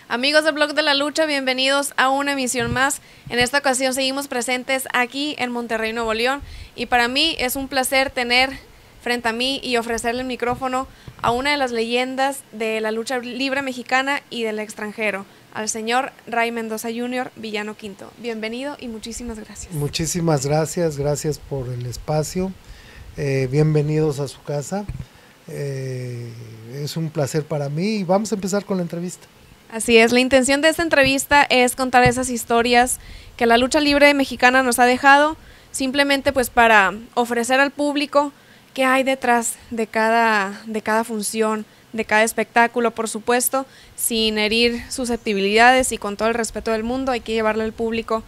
Amigos del Blog de la Lucha, bienvenidos a una emisión más. En esta ocasión seguimos presentes aquí en Monterrey, Nuevo León, y para mí es un placer tener frente a mí y ofrecerle el micrófono a una de las leyendas de la lucha libre mexicana y del extranjero, al señor Ray Mendoza Jr., Villano Quinto. Bienvenido y muchísimas gracias. Muchísimas gracias, gracias por el espacio. Bienvenidos a su casa. Es un placer para mí y vamos a empezar con la entrevista. Así es, la intención de esta entrevista es contar esas historias que la lucha libre mexicana nos ha dejado, simplemente pues para ofrecer al público qué hay detrás de cada función, de cada espectáculo, por supuesto, sin herir susceptibilidades y con todo el respeto del mundo. Hay que llevarle al público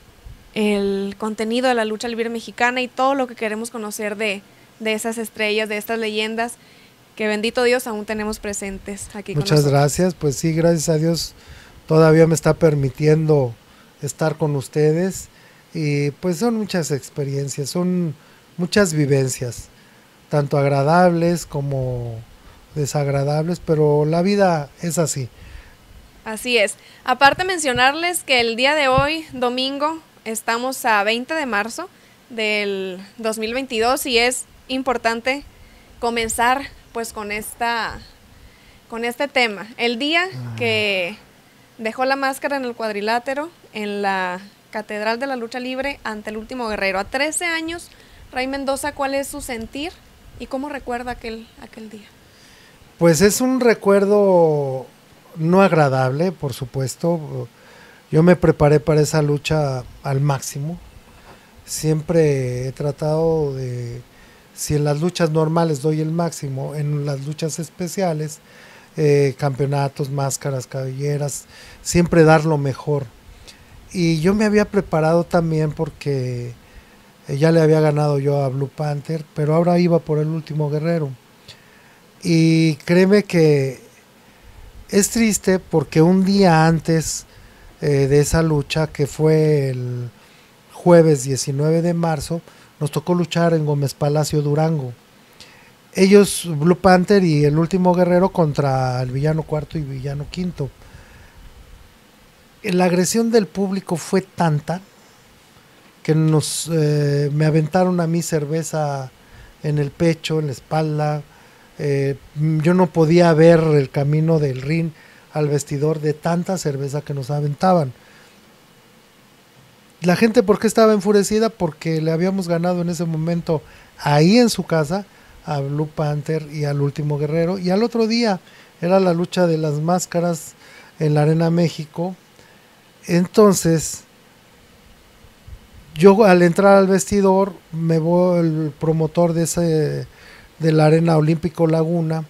el contenido de la lucha libre mexicana y todo lo que queremos conocer de esas estrellas, de estas leyendas, que bendito Dios aún tenemos presentes aquí con nosotros. Muchas gracias, pues sí, gracias a Dios todavía me está permitiendo estar con ustedes y pues son muchas experiencias, son muchas vivencias, tanto agradables como desagradables, pero la vida es así. Así es. Aparte mencionarles que el día de hoy, domingo, estamos a 20 de marzo del 2022 y es importante comenzar pues con este tema. El día que dejó la máscara en el cuadrilátero en la Catedral de la Lucha Libre ante el Último Guerrero. A 13 años, Ray Mendoza, ¿cuál es su sentir y cómo recuerda aquel día? Pues es un recuerdo no agradable, por supuesto. Yo me preparé para esa lucha al máximo. Siempre he tratado de, si en las luchas normales doy el máximo, en las luchas especiales, campeonatos, máscaras, cabelleras, siempre dar lo mejor. Y yo me había preparado también porque ya le había ganado yo a Blue Panther, pero ahora iba por el Último Guerrero. Y créeme que es triste porque un día antes de esa lucha, que fue el jueves 19 de marzo, nos tocó luchar en Gómez Palacio, Durango. Ellos, Blue Panther y el Último Guerrero, contra el Villano Cuarto y Villano Quinto. La agresión del público fue tanta que me aventaron a mí cerveza en el pecho, en la espalda. Yo no podía ver el camino del ring al vestidor de tanta cerveza que nos aventaban. La gente, ¿por qué estaba enfurecida? Porque le habíamos ganado en ese momento ahí en su casa a Blue Panther y al Último Guerrero, y al otro día era la lucha de las máscaras en la Arena México. Entonces yo, al entrar al vestidor, el promotor de la Arena Olímpico Laguna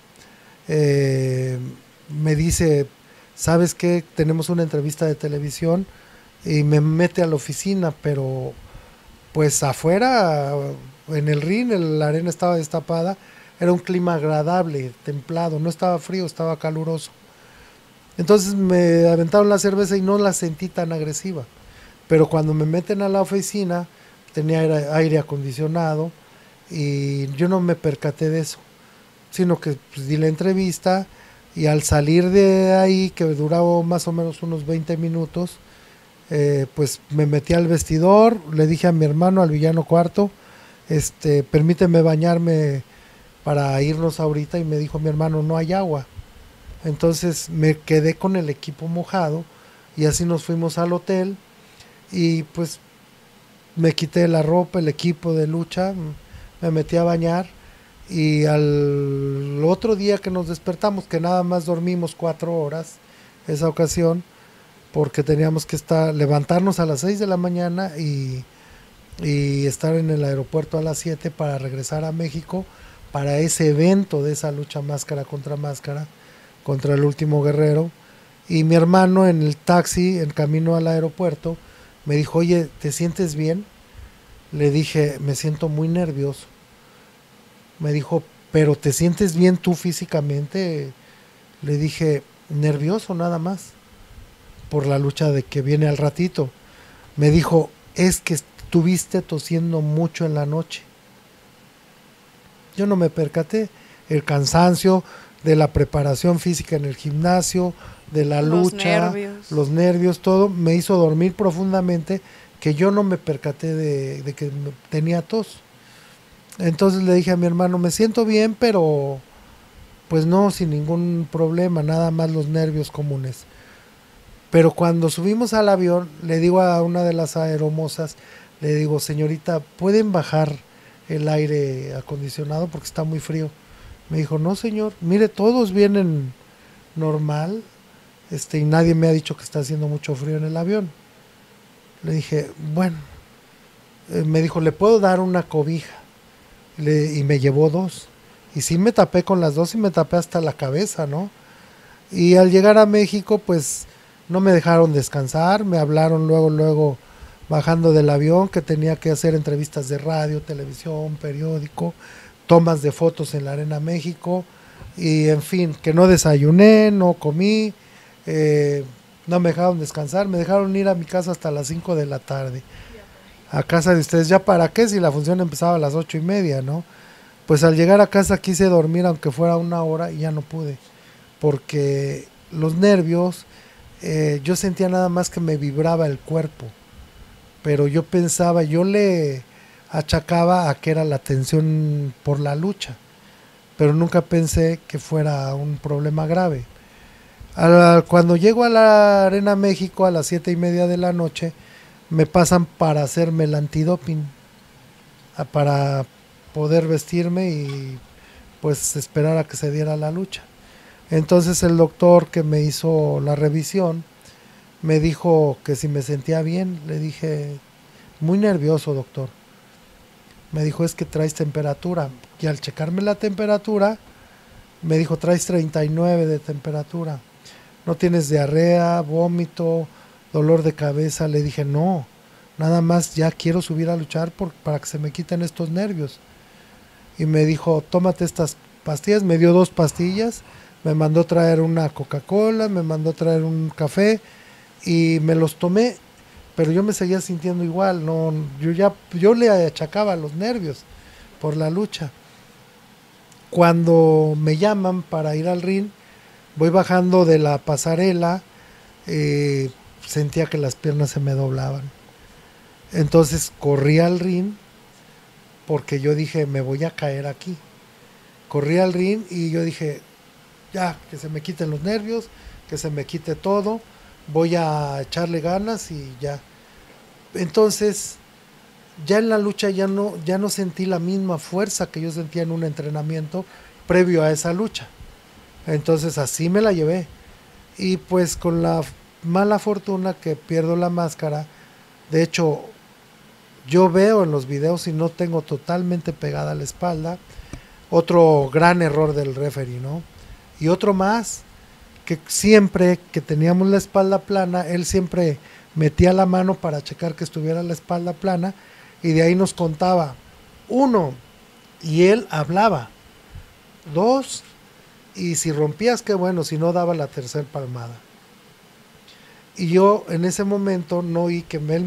me dice: ¿sabes qué? Tenemos una entrevista de televisión, y me mete a la oficina, pero pues afuera en el ring la arena estaba destapada, era un clima agradable, templado, no estaba frío, estaba caluroso. Entonces me aventaron la cerveza y no la sentí tan agresiva, pero cuando me meten a la oficina tenía aire acondicionado y yo no me percaté de eso, sino que pues, di la entrevista, y al salir de ahí, que duraba más o menos unos 20 minutos, pues me metí al vestidor, le dije a mi hermano, al Villano Cuarto, permíteme bañarme para irnos ahorita, y me dijo mi hermano: no hay agua. Entonces me quedé con el equipo mojado y así nos fuimos al hotel, y pues me quité la ropa, el equipo de lucha, me metí a bañar, y al otro día que nos despertamos, que nada más dormimos 4 horas esa ocasión, porque teníamos que levantarnos a las 6 de la mañana y estar en el aeropuerto a las 7 para regresar a México para ese evento de esa lucha máscara contra el Último Guerrero. Y mi hermano, en el taxi, en camino al aeropuerto, me dijo: oye, ¿te sientes bien? Le dije: me siento muy nervioso. Me dijo: ¿pero te sientes bien tú físicamente? Le dije: nervioso nada más, por la lucha de que viene al ratito. Me dijo: es que estuviste tosiendo mucho en la noche. Yo no me percaté, el cansancio, de la preparación física en el gimnasio, de la lucha, los nervios, todo, me hizo dormir profundamente, que yo no me percaté de que tenía tos. Entonces le dije a mi hermano, me siento bien, pero pues no, sin ningún problema, nada más los nervios comunes. Pero cuando subimos al avión, le digo a una de las aeromosas, le digo, señorita, ¿pueden bajar el aire acondicionado porque está muy frío? Me dijo, no señor, mire, todos vienen normal, y nadie me ha dicho que está haciendo mucho frío en el avión. Le dije, bueno, me dijo, ¿le puedo dar una cobija? Y me llevó 2. Y sí me tapé con las 2 y me tapé hasta la cabeza, ¿no? Y al llegar a México, pues no me dejaron descansar, me hablaron luego, bajando del avión, que tenía que hacer entrevistas de radio, televisión, periódico, tomas de fotos en la Arena México, y en fin, que no desayuné, no comí, no me dejaron descansar, me dejaron ir a mi casa hasta las 5 de la tarde. A casa de ustedes, ¿ya para qué? Si la función empezaba a las 8:30, ¿no? Pues al llegar a casa quise dormir aunque fuera 1 hora y ya no pude, porque los nervios, yo sentía nada más que me vibraba el cuerpo, pero yo pensaba, yo le achacaba a que era la tensión por la lucha, pero nunca pensé que fuera un problema grave. Cuando llego a la Arena México a las 7:30 de la noche, me pasan para hacerme el antidoping, para poder vestirme y pues esperar a que se diera la lucha. Entonces el doctor que me hizo la revisión me dijo que si me sentía bien. Le dije, muy nervioso doctor. Me dijo, es que traes temperatura. Y al checarme la temperatura, me dijo, traes 39 de temperatura. ¿No tienes diarrea, vómito, dolor de cabeza? Le dije, no, nada más ya quiero subir a luchar para que se me quiten estos nervios. Y me dijo, tómate estas pastillas. Me dio 2 pastillas, me mandó traer una Coca-Cola, me mandó traer un café y me los tomé, pero yo me seguía sintiendo igual, no, yo le achacaba los nervios por la lucha. Cuando me llaman para ir al ring, voy bajando de la pasarela, sentía que las piernas se me doblaban. Entonces corrí al ring porque yo dije, me voy a caer aquí. Corrí al ring y yo dije, ya, que se me quiten los nervios, que se me quite todo, voy a echarle ganas y ya. Entonces, ya en la lucha ya no sentí la misma fuerza que yo sentía en un entrenamiento previo a esa lucha. Entonces así me la llevé. Y pues con la mala fortuna que pierdo la máscara, de hecho, yo veo en los videos y no tengo totalmente pegada la espalda. Otro gran error del referee, ¿no? Y otro más, que siempre que teníamos la espalda plana, él siempre metía la mano para checar que estuviera la espalda plana y de ahí nos contaba 1 y él hablaba 2 y si rompías qué bueno, si no daba la tercera palmada. Y yo en ese momento no oí que él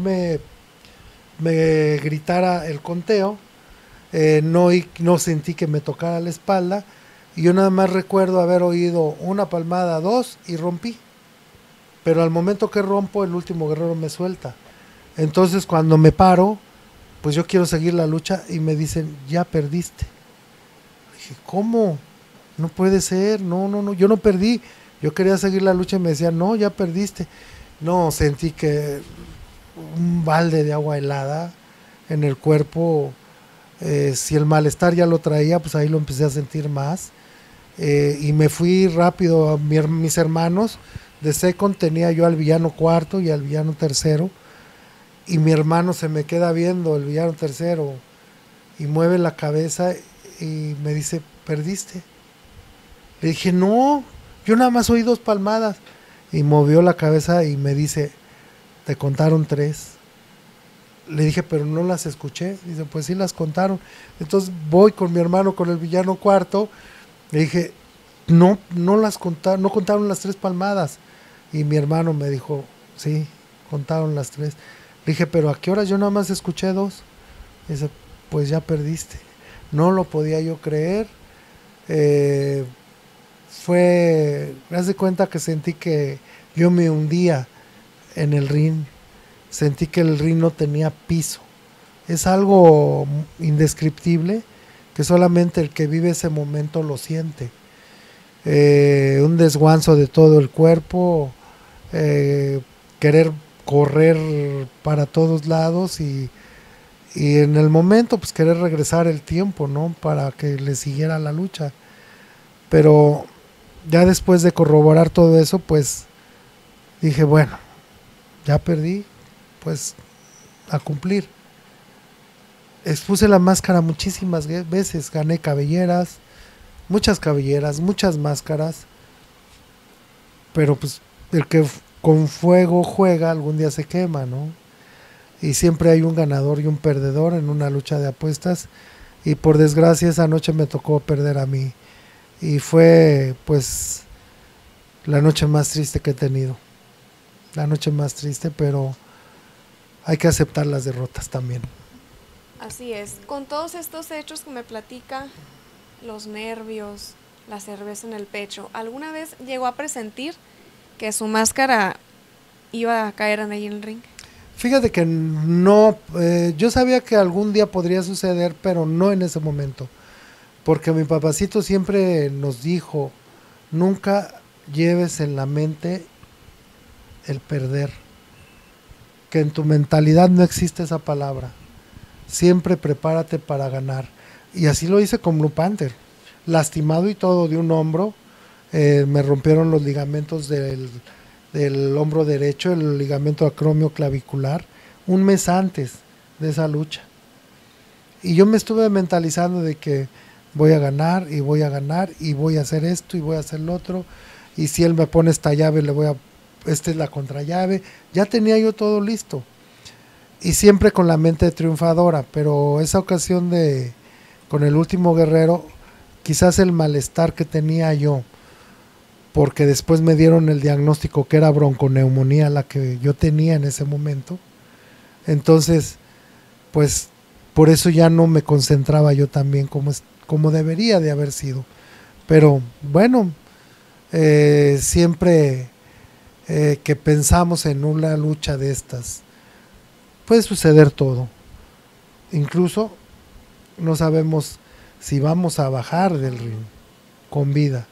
me gritara el conteo, no sentí que me tocara la espalda y yo nada más recuerdo haber oído 1 palmada, 2 y rompí. Pero al momento que rompo, el último guerrero me suelta. Entonces cuando me paro, pues yo quiero seguir la lucha y me dicen, ya perdiste. Dije, ¿cómo? No puede ser, no, yo no perdí. Yo quería seguir la lucha y me decían, no, ya perdiste. No, sentí que un balde de agua helada en el cuerpo. Si el malestar ya lo traía, pues ahí lo empecé a sentir más. Y me fui rápido a mis hermanos. De second tenía yo al villano cuarto y al villano tercero. Y mi hermano se me queda viendo, el villano tercero, y mueve la cabeza y me dice, ¿perdiste? Le dije, no, yo nada más oí 2 palmadas. Y movió la cabeza y me dice, te contaron 3. Le dije, pero no las escuché. Dice, pues sí las contaron. Entonces voy con mi hermano, con el villano cuarto. Le dije, no las contaron, no contaron las 3 palmadas. Y mi hermano me dijo, sí, contaron las 3. Le dije, pero ¿a qué hora? Yo nada más escuché 2. Dice, pues ya perdiste. No lo podía yo creer. haz de cuenta que sentí que yo me hundía en el ring, sentí que el ring no tenía piso. Es algo indescriptible que solamente el que vive ese momento lo siente. Un desguanzo de todo el cuerpo, querer correr para todos lados y en el momento pues querer regresar el tiempo, ¿no? Para que le siguiera la lucha. Pero ya después de corroborar todo eso, pues dije, bueno, ya perdí, pues a cumplir. Expuse la máscara muchísimas veces, gané cabelleras, muchas máscaras, pero pues el que con fuego juega algún día se quema, ¿no? Y siempre hay un ganador y un perdedor en una lucha de apuestas, y por desgracia esa noche me tocó perder a mí, y fue pues la noche más triste que he tenido, la noche más triste, pero hay que aceptar las derrotas también. Así es. Con todos estos hechos que me platica, los nervios, la cerveza en el pecho, ¿alguna vez llegó a presentir que su máscara iba a caer ahí en el ring? Fíjate que no, yo sabía que algún día podría suceder, pero no en ese momento, porque mi papacito siempre nos dijo, nunca lleves en la mente el perder, que en tu mentalidad no existe esa palabra, siempre prepárate para ganar. Y así lo hice con Blue Panther, lastimado y todo de un hombro, me rompieron los ligamentos del hombro derecho, el ligamento acromio clavicular, un mes antes de esa lucha. Y yo me estuve mentalizando de que voy a ganar y voy a ganar y voy a hacer esto y voy a hacer lo otro, y si él me pone esta llave, esta es la contrallave. Ya tenía yo todo listo. Y siempre con la mente triunfadora, pero esa ocasión con el último guerrero, quizás el malestar que tenía yo, porque después me dieron el diagnóstico que era bronconeumonía la que yo tenía en ese momento. Entonces, pues por eso ya no me concentraba yo tan bien como debería de haber sido. Pero bueno, siempre que pensamos en una lucha de estas, puede suceder todo. Incluso no sabemos si vamos a bajar del ring con vida,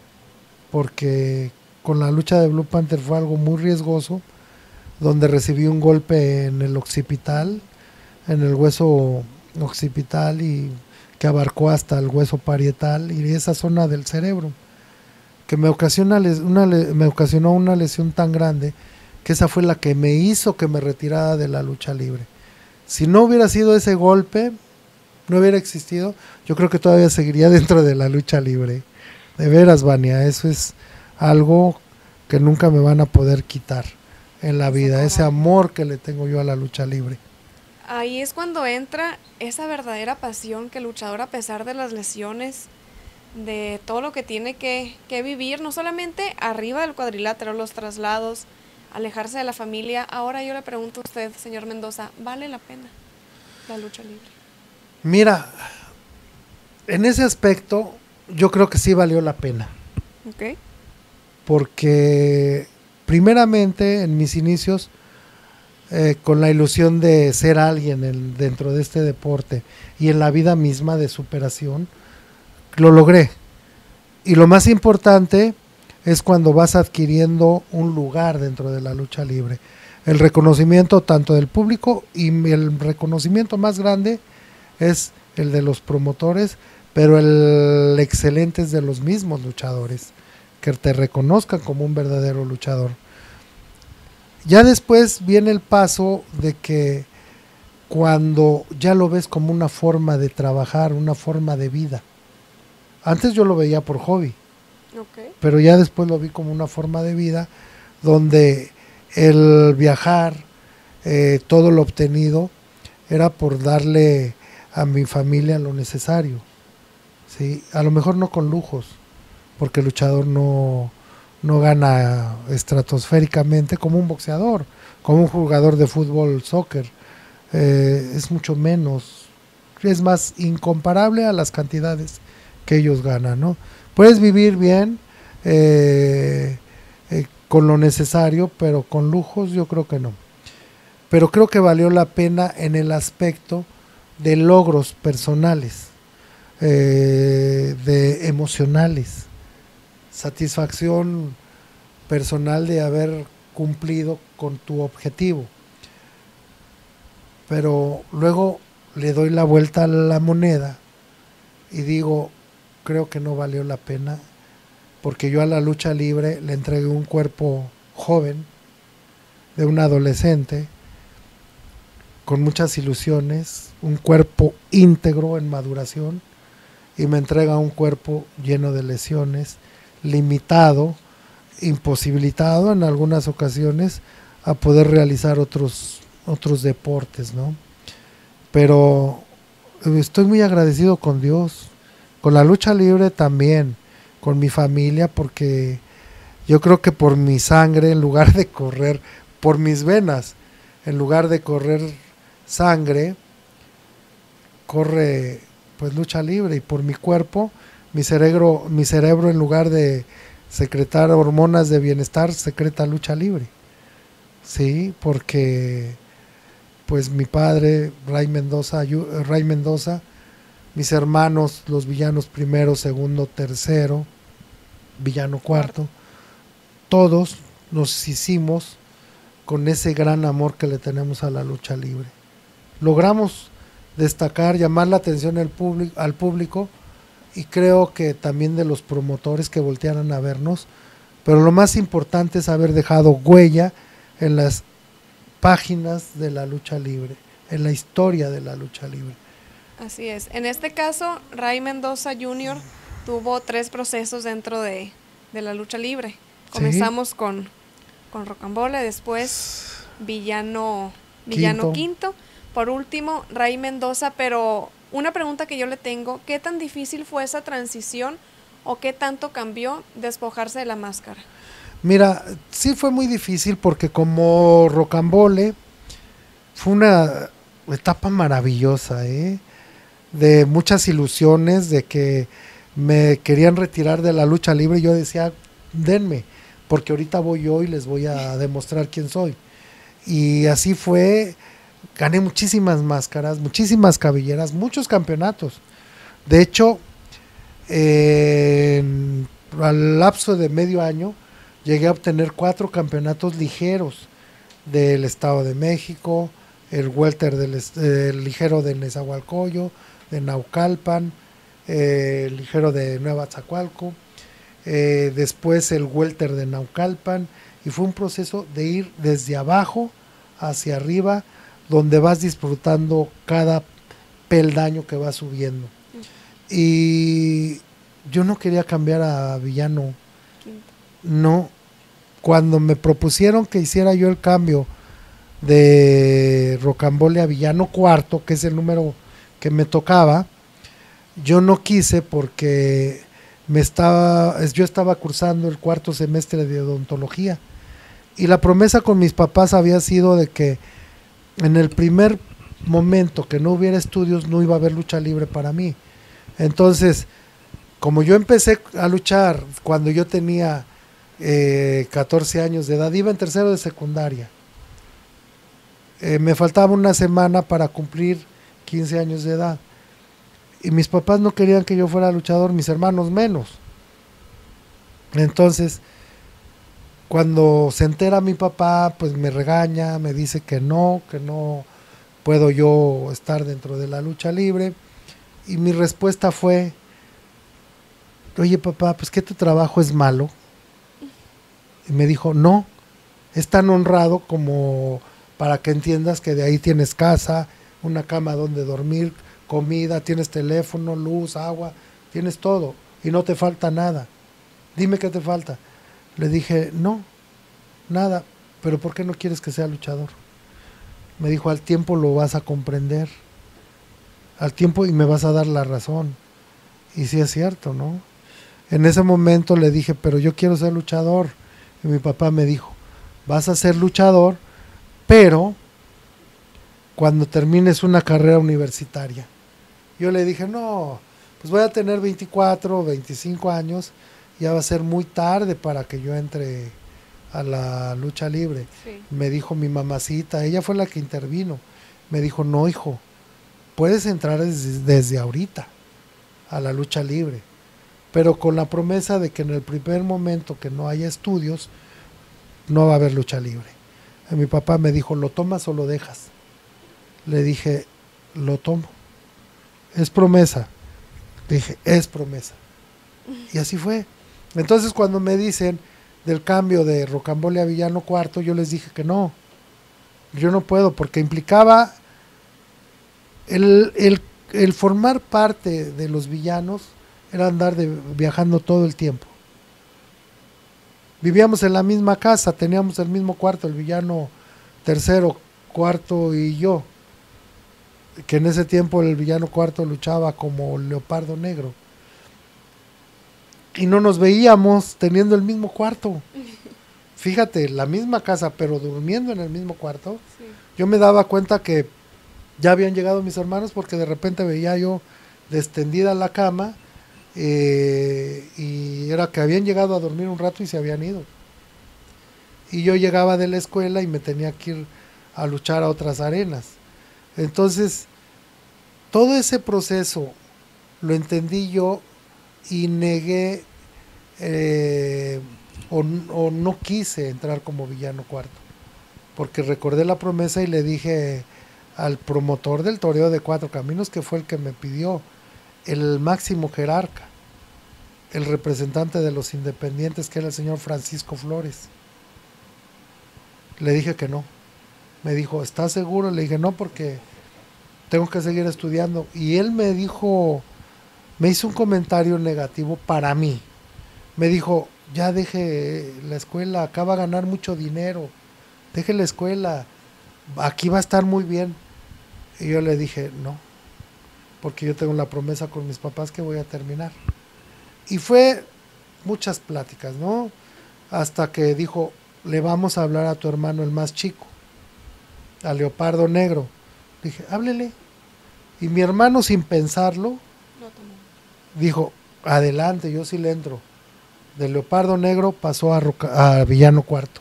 porque con la lucha de Blue Panther fue algo muy riesgoso, donde recibí un golpe en el occipital, en el hueso occipital, y que abarcó hasta el hueso parietal y esa zona del cerebro, que me ocasionó una lesión tan grande que esa fue la que me hizo que me retirara de la lucha libre. Si no hubiera sido ese golpe, no hubiera existido, yo creo que todavía seguiría dentro de la lucha libre. De veras, Vania, eso es algo que nunca me van a poder quitar en la vida, ese amor que le tengo yo a la lucha libre. Ahí es cuando entra esa verdadera pasión que el luchador, a pesar de las lesiones, de todo lo que tiene que vivir, no solamente arriba del cuadrilátero, los traslados, alejarse de la familia. Ahora yo le pregunto a usted, señor Mendoza, ¿vale la pena la lucha libre? Mira, en ese aspecto yo creo que sí valió la pena. Okay. Porque primeramente en mis inicios, con la ilusión de ser alguien dentro de este deporte y en la vida misma de superación, lo logré. Y lo más importante es cuando vas adquiriendo un lugar dentro de la lucha libre, el reconocimiento tanto del público, y el reconocimiento más grande es el de los promotores, pero el excelente es de los mismos luchadores, que te reconozcan como un verdadero luchador. Ya después viene el paso de que cuando ya lo ves como una forma de trabajar, una forma de vida. Antes yo lo veía por hobby, okay, pero ya después lo vi como una forma de vida, donde el viajar, todo lo obtenido, era por darle a mi familia lo necesario, ¿sí? A lo mejor no con lujos, porque el luchador no gana estratosféricamente como un boxeador, como un jugador de fútbol, soccer, es mucho menos, es más incomparable a las cantidades que ellos ganan, ¿no? Puedes vivir bien, con lo necesario, pero con lujos yo creo que no. Pero creo que valió la pena en el aspecto de logros personales, de emocionales, satisfacción personal de haber cumplido con tu objetivo. Pero luego le doy la vuelta a la moneda y digo, creo que no valió la pena, porque yo a la lucha libre le entregué un cuerpo joven, de un adolescente, con muchas ilusiones, un cuerpo íntegro en maduración, y me entrega un cuerpo lleno de lesiones, limitado, imposibilitado en algunas ocasiones a poder realizar otros deportes, ¿no? Pero estoy muy agradecido con Dios, con la lucha libre también, con mi familia, porque yo creo que por mi sangre, en lugar de correr, por mis venas, en lugar de correr sangre, corre pues lucha libre, y por mi cuerpo, mi cerebro en lugar de secretar hormonas de bienestar, secreta lucha libre. Sí, porque pues mi padre, Ray Mendoza, mis hermanos, los villanos primero, segundo, tercero, villano cuarto, todos nos hicimos con ese gran amor que le tenemos a la lucha libre. Logramos destacar, llamar la atención al público, y creo que también de los promotores que voltearan a vernos, pero lo más importante es haber dejado huella en las páginas de la lucha libre, en la historia de la lucha libre. Así es. En este caso, Ray Mendoza Jr. tuvo 3 procesos dentro de la lucha libre. Comenzamos con Rocambole, después Villano Quinto, por último Ray Mendoza. Pero una pregunta que yo le tengo, ¿qué tan difícil fue esa transición o qué tanto cambió despojarse de la máscara? Mira, sí fue muy difícil, porque como Rocambole fue una etapa maravillosa, de muchas ilusiones, de que me querían retirar de la lucha libre, y yo decía, denme, porque ahorita voy yo y les voy a demostrar quién soy. Y así fue, gané muchísimas máscaras, muchísimas cabelleras, muchos campeonatos. De hecho, al lapso de medio año, llegué a obtener 4 campeonatos ligeros del Estado de México, el welter del ligero de Nezahualcóyotl, de Naucalpan, el ligero de Nueva Atzacoalco, después el welter de Naucalpan, y fue un proceso de ir desde abajo hacia arriba, donde vas disfrutando cada peldaño que vas subiendo. Y yo no quería cambiar a Villano, no. Cuando me propusieron que hiciera yo el cambio de Rocambole a Villano Cuarto, que es el número que me tocaba, yo no quise, porque yo estaba cursando el 4º semestre de odontología, y la promesa con mis papás había sido de que en el primer momento que no hubiera estudios no iba a haber lucha libre para mí. Entonces, como yo empecé a luchar cuando yo tenía 14 años de edad, iba en tercero de secundaria, me faltaba una semana para cumplir 15 años de edad, y mis papás no querían que yo fuera luchador, mis hermanos menos. Entonces, cuando se entera mi papá, pues me regaña, me dice que no puedo yo estar dentro de la lucha libre, y mi respuesta fue, oye papá, pues que tu trabajo es malo. Y me dijo, no, es tan honrado como para que entiendas que de ahí tienes casa, una cama donde dormir, comida, tienes teléfono, luz, agua, tienes todo y no te falta nada. Dime qué te falta. Le dije, no, nada, pero ¿por qué no quieres que sea luchador? Me dijo, al tiempo lo vas a comprender, al tiempo, y me vas a dar la razón. Y sí es cierto, ¿no? En ese momento le dije, pero yo quiero ser luchador. Y mi papá me dijo, vas a ser luchador, pero cuando termines una carrera universitaria. Yo le dije, no, pues voy a tener 24 o 25 años ya va a ser muy tarde para que yo entre a la lucha libre. Sí. Me dijo mi mamacita, ella fue la que intervino, me dijo, no hijo, puedes entrar desde ahorita a la lucha libre, pero con la promesa de que en el primer momento que no haya estudios, no va a haber lucha libre. Y mi papá me dijo, ¿lo tomas o lo dejas? Le dije, lo tomo. Es promesa. Dije, es promesa. Y así fue. Entonces cuando me dicen del cambio de Rocambole a Villano Cuarto, yo les dije que no. Yo no puedo, porque implicaba el formar parte de los villanos, era andar viajando todo el tiempo. Vivíamos en la misma casa, teníamos el mismo cuarto, el villano tercero, cuarto y yo, que en ese tiempo el villano cuarto luchaba como Leopardo Negro. Y no nos veíamos teniendo el mismo cuarto. Fíjate, la misma casa, pero durmiendo en el mismo cuarto. Sí. Yo me daba cuenta que ya habían llegado mis hermanos, porque de repente veía yo extendida la cama, y era que habían llegado a dormir un rato y se habían ido. Y yo llegaba de la escuela y me tenía que ir a luchar a otras arenas. Entonces, todo ese proceso lo entendí yo y negué, o no quise entrar como villano cuarto, porque recordé la promesa y le dije al promotor del toreo de Cuatro Caminos, que fue el que me pidió, el máximo jerarca, el representante de los independientes, que era el señor Francisco Flores. Le dije que no. Me dijo, ¿estás seguro? Le dije, no, porque tengo que seguir estudiando. Y él me dijo, me hizo un comentario negativo para mí. Me dijo, ya deje la escuela, acá va a ganar mucho dinero, deje la escuela, aquí va a estar muy bien. Y yo le dije, no, porque yo tengo la promesa con mis papás que voy a terminar. Y fue muchas pláticas, ¿no? Hasta que dijo, le vamos a hablar a tu hermano el más chico, a Leopardo Negro. Dije, háblele. Y mi hermano, sin pensarlo, dijo, adelante, yo sí le entro. De Leopardo Negro pasó a Villano Cuarto.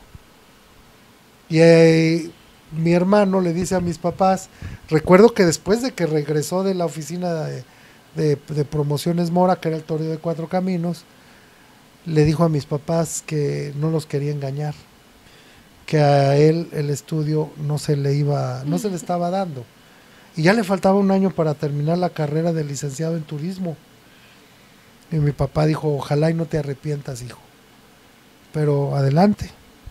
Y mi hermano le dice a mis papás, recuerdo que después de que regresó de la oficina de Promociones Mora, que era el toreo de Cuatro Caminos, le dijo a mis papás que no los quería engañar, que a él el estudio no se le estaba dando, y ya le faltaba un año para terminar la carrera de licenciado en turismo. Y mi papá dijo, ojalá y no te arrepientas, hijo, pero adelante.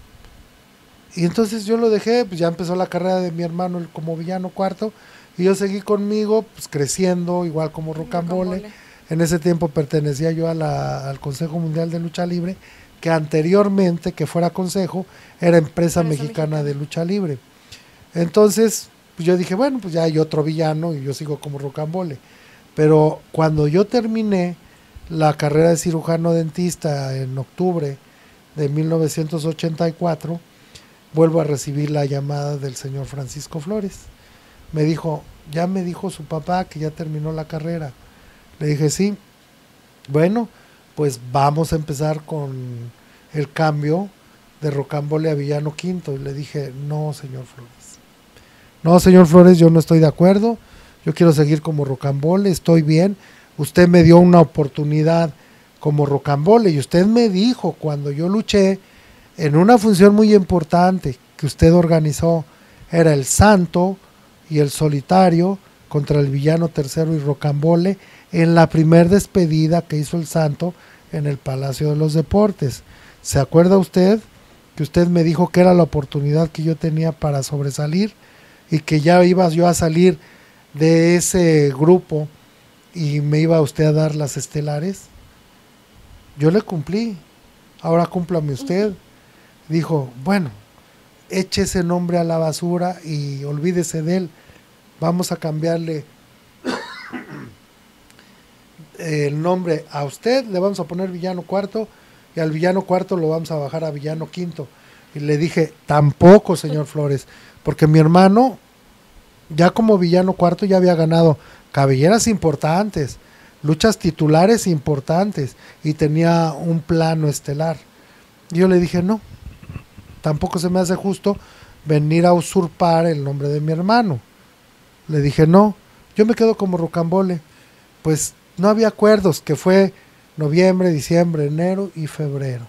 Y entonces yo lo dejé, pues ya empezó la carrera de mi hermano como villano cuarto, y yo seguí conmigo, pues creciendo, igual como Rocambole. En ese tiempo pertenecía yo al Consejo Mundial de Lucha Libre, que anteriormente, que fuera consejo, era Empresa Mexicana de Lucha Libre. Entonces, pues yo dije, bueno, pues ya hay otro villano y yo sigo como Rocambole. Pero cuando yo terminé la carrera de cirujano dentista en octubre de 1984, vuelvo a recibir la llamada del señor Francisco Flores. Me dijo, ya me dijo su papá que ya terminó la carrera. Le dije, sí. Bueno, pues vamos a empezar con el cambio de Rocambole a Villano Quinto. Y le dije, no, señor Flores. No, señor Flores, yo no estoy de acuerdo. Yo quiero seguir como Rocambole, estoy bien. Usted me dio una oportunidad como Rocambole y usted me dijo cuando yo luché en una función muy importante que usted organizó, era el Santo y el Solitario contra el Villano Tercero y Rocambole, en la primer despedida que hizo el Santo en el Palacio de los Deportes. ¿Se acuerda usted que usted me dijo que era la oportunidad que yo tenía para sobresalir y que ya iba yo a salir de ese grupo y me iba usted a dar las estelares? Yo le cumplí, ahora cúmplame usted. Dijo, bueno, eche ese nombre a la basura y olvídese de él, vamos a cambiarle el nombre a usted, le vamos a poner Villano Cuarto y al Villano Cuarto lo vamos a bajar a Villano Quinto. Y le dije, tampoco, señor Flores, porque mi hermano ya como Villano Cuarto ya había ganado cabelleras importantes, luchas titulares importantes y tenía un plano estelar. Y yo le dije, no, tampoco se me hace justo venir a usurpar el nombre de mi hermano. Le dije, no, yo me quedo como Rocambole. Pues no había acuerdos, que fue noviembre, diciembre, enero y febrero.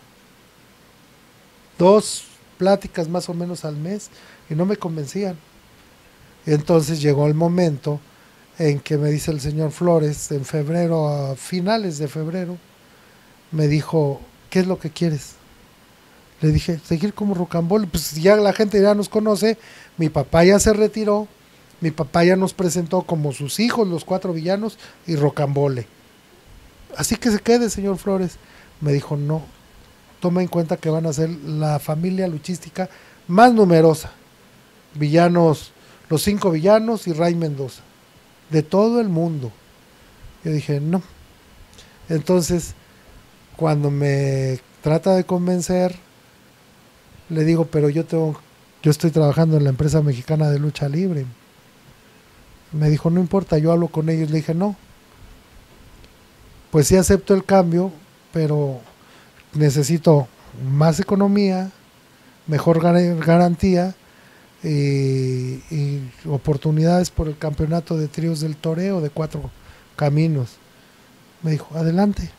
2 pláticas más o menos al mes y no me convencían. Entonces llegó el momento en que me dice el señor Flores, en febrero, a finales de febrero, me dijo, ¿qué es lo que quieres? Le dije, seguir como Rocambole, pues ya la gente ya nos conoce, mi papá ya se retiró, mi papá ya nos presentó como sus hijos, los 4 villanos y Rocambole. Así que se quede, señor Flores. Me dijo, no, toma en cuenta que van a ser la familia luchística más numerosa. Villanos, los 5 villanos y Ray Mendoza, de todo el mundo. Yo dije, no. Entonces, cuando me trata de convencer, le digo, pero yo estoy trabajando en la empresa mexicana de lucha libre. Me dijo, no importa, yo hablo con ellos. Le dije, no, pues sí acepto el cambio, pero necesito más economía, mejor garantía y oportunidades por el campeonato de tríos del toreo de 4 caminos. Me dijo, adelante.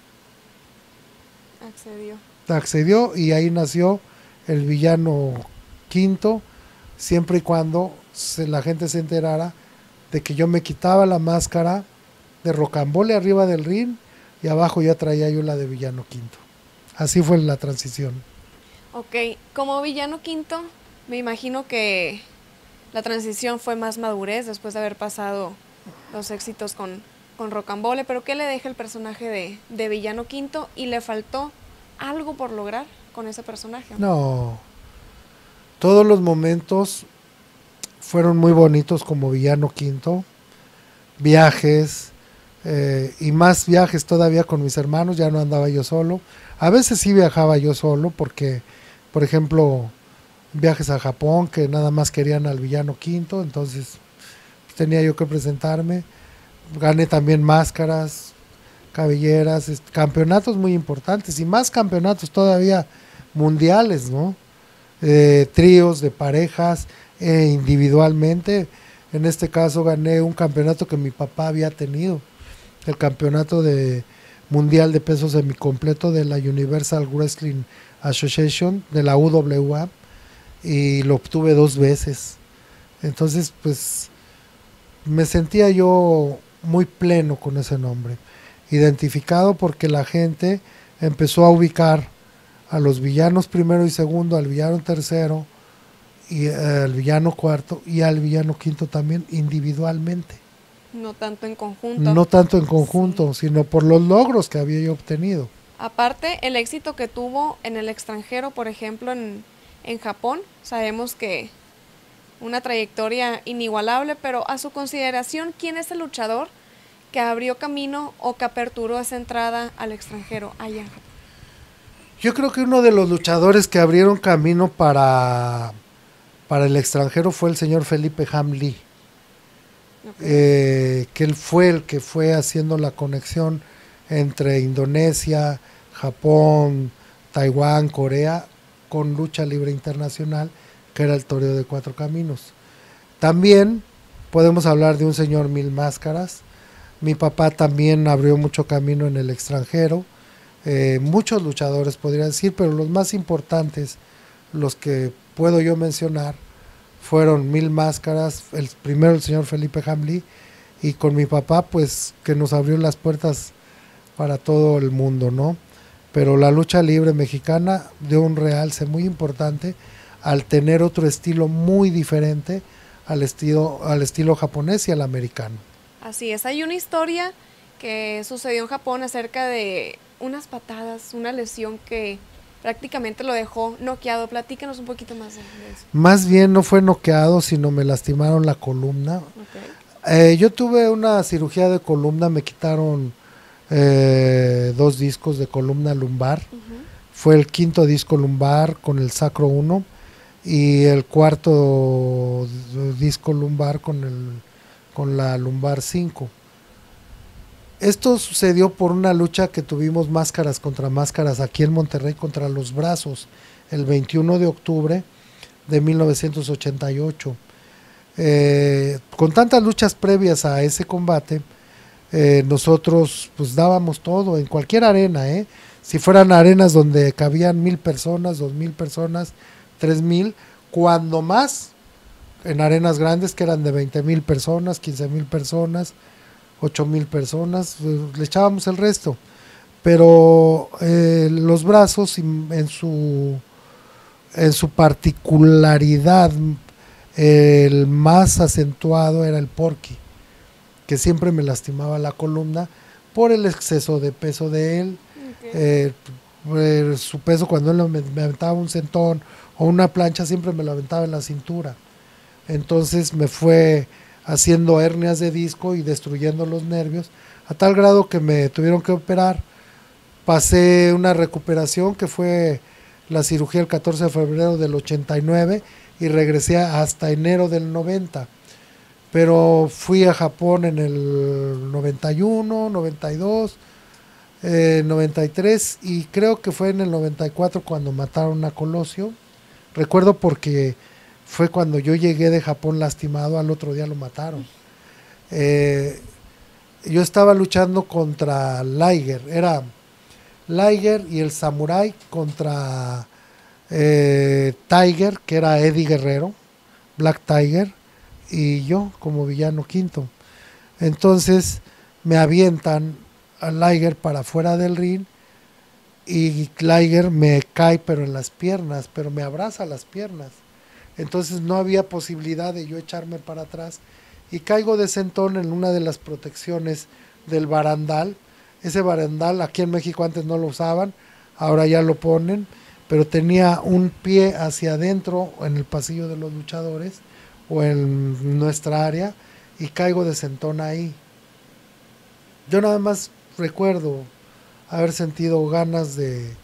Accedió y ahí nació el villano quinto, siempre y cuando la gente se enterara de que yo me quitaba la máscara de Rocambole arriba del ring y abajo ya traía yo la de villano quinto. Así fue la transición. Ok, como villano quinto, me imagino que la transición fue más madurez después de haber pasado los éxitos con Rocambole, pero ¿qué le deja el personaje de villano quinto y le faltó algo por lograr con ese personaje? No, todos los momentos fueron muy bonitos como villano quinto, viajes y más viajes todavía con mis hermanos, ya no andaba yo solo, a veces sí viajaba yo solo porque, por ejemplo, viajes a Japón que nada más querían al villano quinto, entonces pues, tenía yo que presentarme, gané también máscaras, cabelleras, campeonatos muy importantes y más campeonatos todavía mundiales, ¿no? Tríos, de parejas, individualmente. En este caso gané un campeonato que mi papá había tenido, el campeonato de mundial de peso semicompleto de la Universal Wrestling Association, de la UWA, y lo obtuve 2 veces. Entonces, pues, me sentía yo muy pleno con ese nombre, identificado porque la gente empezó a ubicar a los villanos primero y segundo, al villano tercero y al villano cuarto y al villano quinto también individualmente. No tanto en conjunto. No tanto en conjunto, sí, sino por los logros que había yo obtenido. Aparte, el éxito que tuvo en el extranjero, por ejemplo, en Japón, sabemos que una trayectoria inigualable, pero a su consideración, ¿quién es el luchador que abrió camino o que aperturó esa entrada al extranjero allá en Japón? Yo creo que uno de los luchadores que abrieron camino para el extranjero fue el señor Felipe Ham Lee, que él fue el que fue haciendo la conexión entre Indonesia, Japón, Taiwán, Corea, con lucha libre internacional, que era el toreo de 4 caminos. También podemos hablar de un señor Mil Máscaras. Mi papá también abrió mucho camino en el extranjero. Muchos luchadores podría decir, pero los más importantes, los que puedo yo mencionar, fueron Mil Máscaras, primero el señor Felipe Ham Lee, y con mi papá, pues, que nos abrió las puertas para todo el mundo, ¿no? Pero la lucha libre mexicana dio un realce muy importante al tener otro estilo muy diferente al estilo japonés y al americano. Así es, hay una historia que sucedió en Japón acerca de unas patadas, una lesión que prácticamente lo dejó noqueado. Platícanos un poquito más de eso. Más bien no fue noqueado, sino me lastimaron la columna. Yo tuve una cirugía de columna, me quitaron 2 discos de columna lumbar. Fue el 5.º disco lumbar con el sacro 1 y el 4.º disco lumbar con la lumbar 5. Esto sucedió por una lucha que tuvimos máscaras contra máscaras aquí en Monterrey contra los Brazos el 21 de octubre de 1988. Con tantas luchas previas a ese combate, nosotros pues dábamos todo en cualquier arena, si fueran arenas donde cabían 1000 personas, 2000 personas, 3000, cuando más en arenas grandes que eran de 20,000 personas, 15,000 personas, 8,000 personas, le echábamos el resto. Pero los Brazos en su particularidad, el más acentuado era el Porky, que siempre me lastimaba la columna por el exceso de peso de él. Su peso, cuando él me aventaba un centón o una plancha, siempre me lo aventaba en la cintura. Entonces me fue haciendo hernias de disco y destruyendo los nervios, a tal grado que me tuvieron que operar. Pasé una recuperación que fue la cirugía el 14 de febrero del 89 y regresé hasta enero del 90. Pero fui a Japón en el 91, 92, 93 y creo que fue en el 94 cuando mataron a Colosio. Recuerdo porque fue cuando yo llegué de Japón lastimado, al otro día lo mataron. Yo estaba luchando contra Liger, era Liger y el Samurai contra Tiger, que era Eddie Guerrero, Black Tiger, y yo como villano quinto. Entonces me avientan a Liger para afuera del ring y Liger me cae pero en las piernas, pero me abraza las piernas. Entonces no había posibilidad de yo echarme para atrás y caigo de sentón en una de las protecciones del barandal. Ese barandal aquí en México antes no lo usaban, ahora ya lo ponen, pero tenía un pie hacia adentro en el pasillo de los luchadores o en nuestra área y caigo de sentón ahí. Yo nada más recuerdo haber sentido ganas de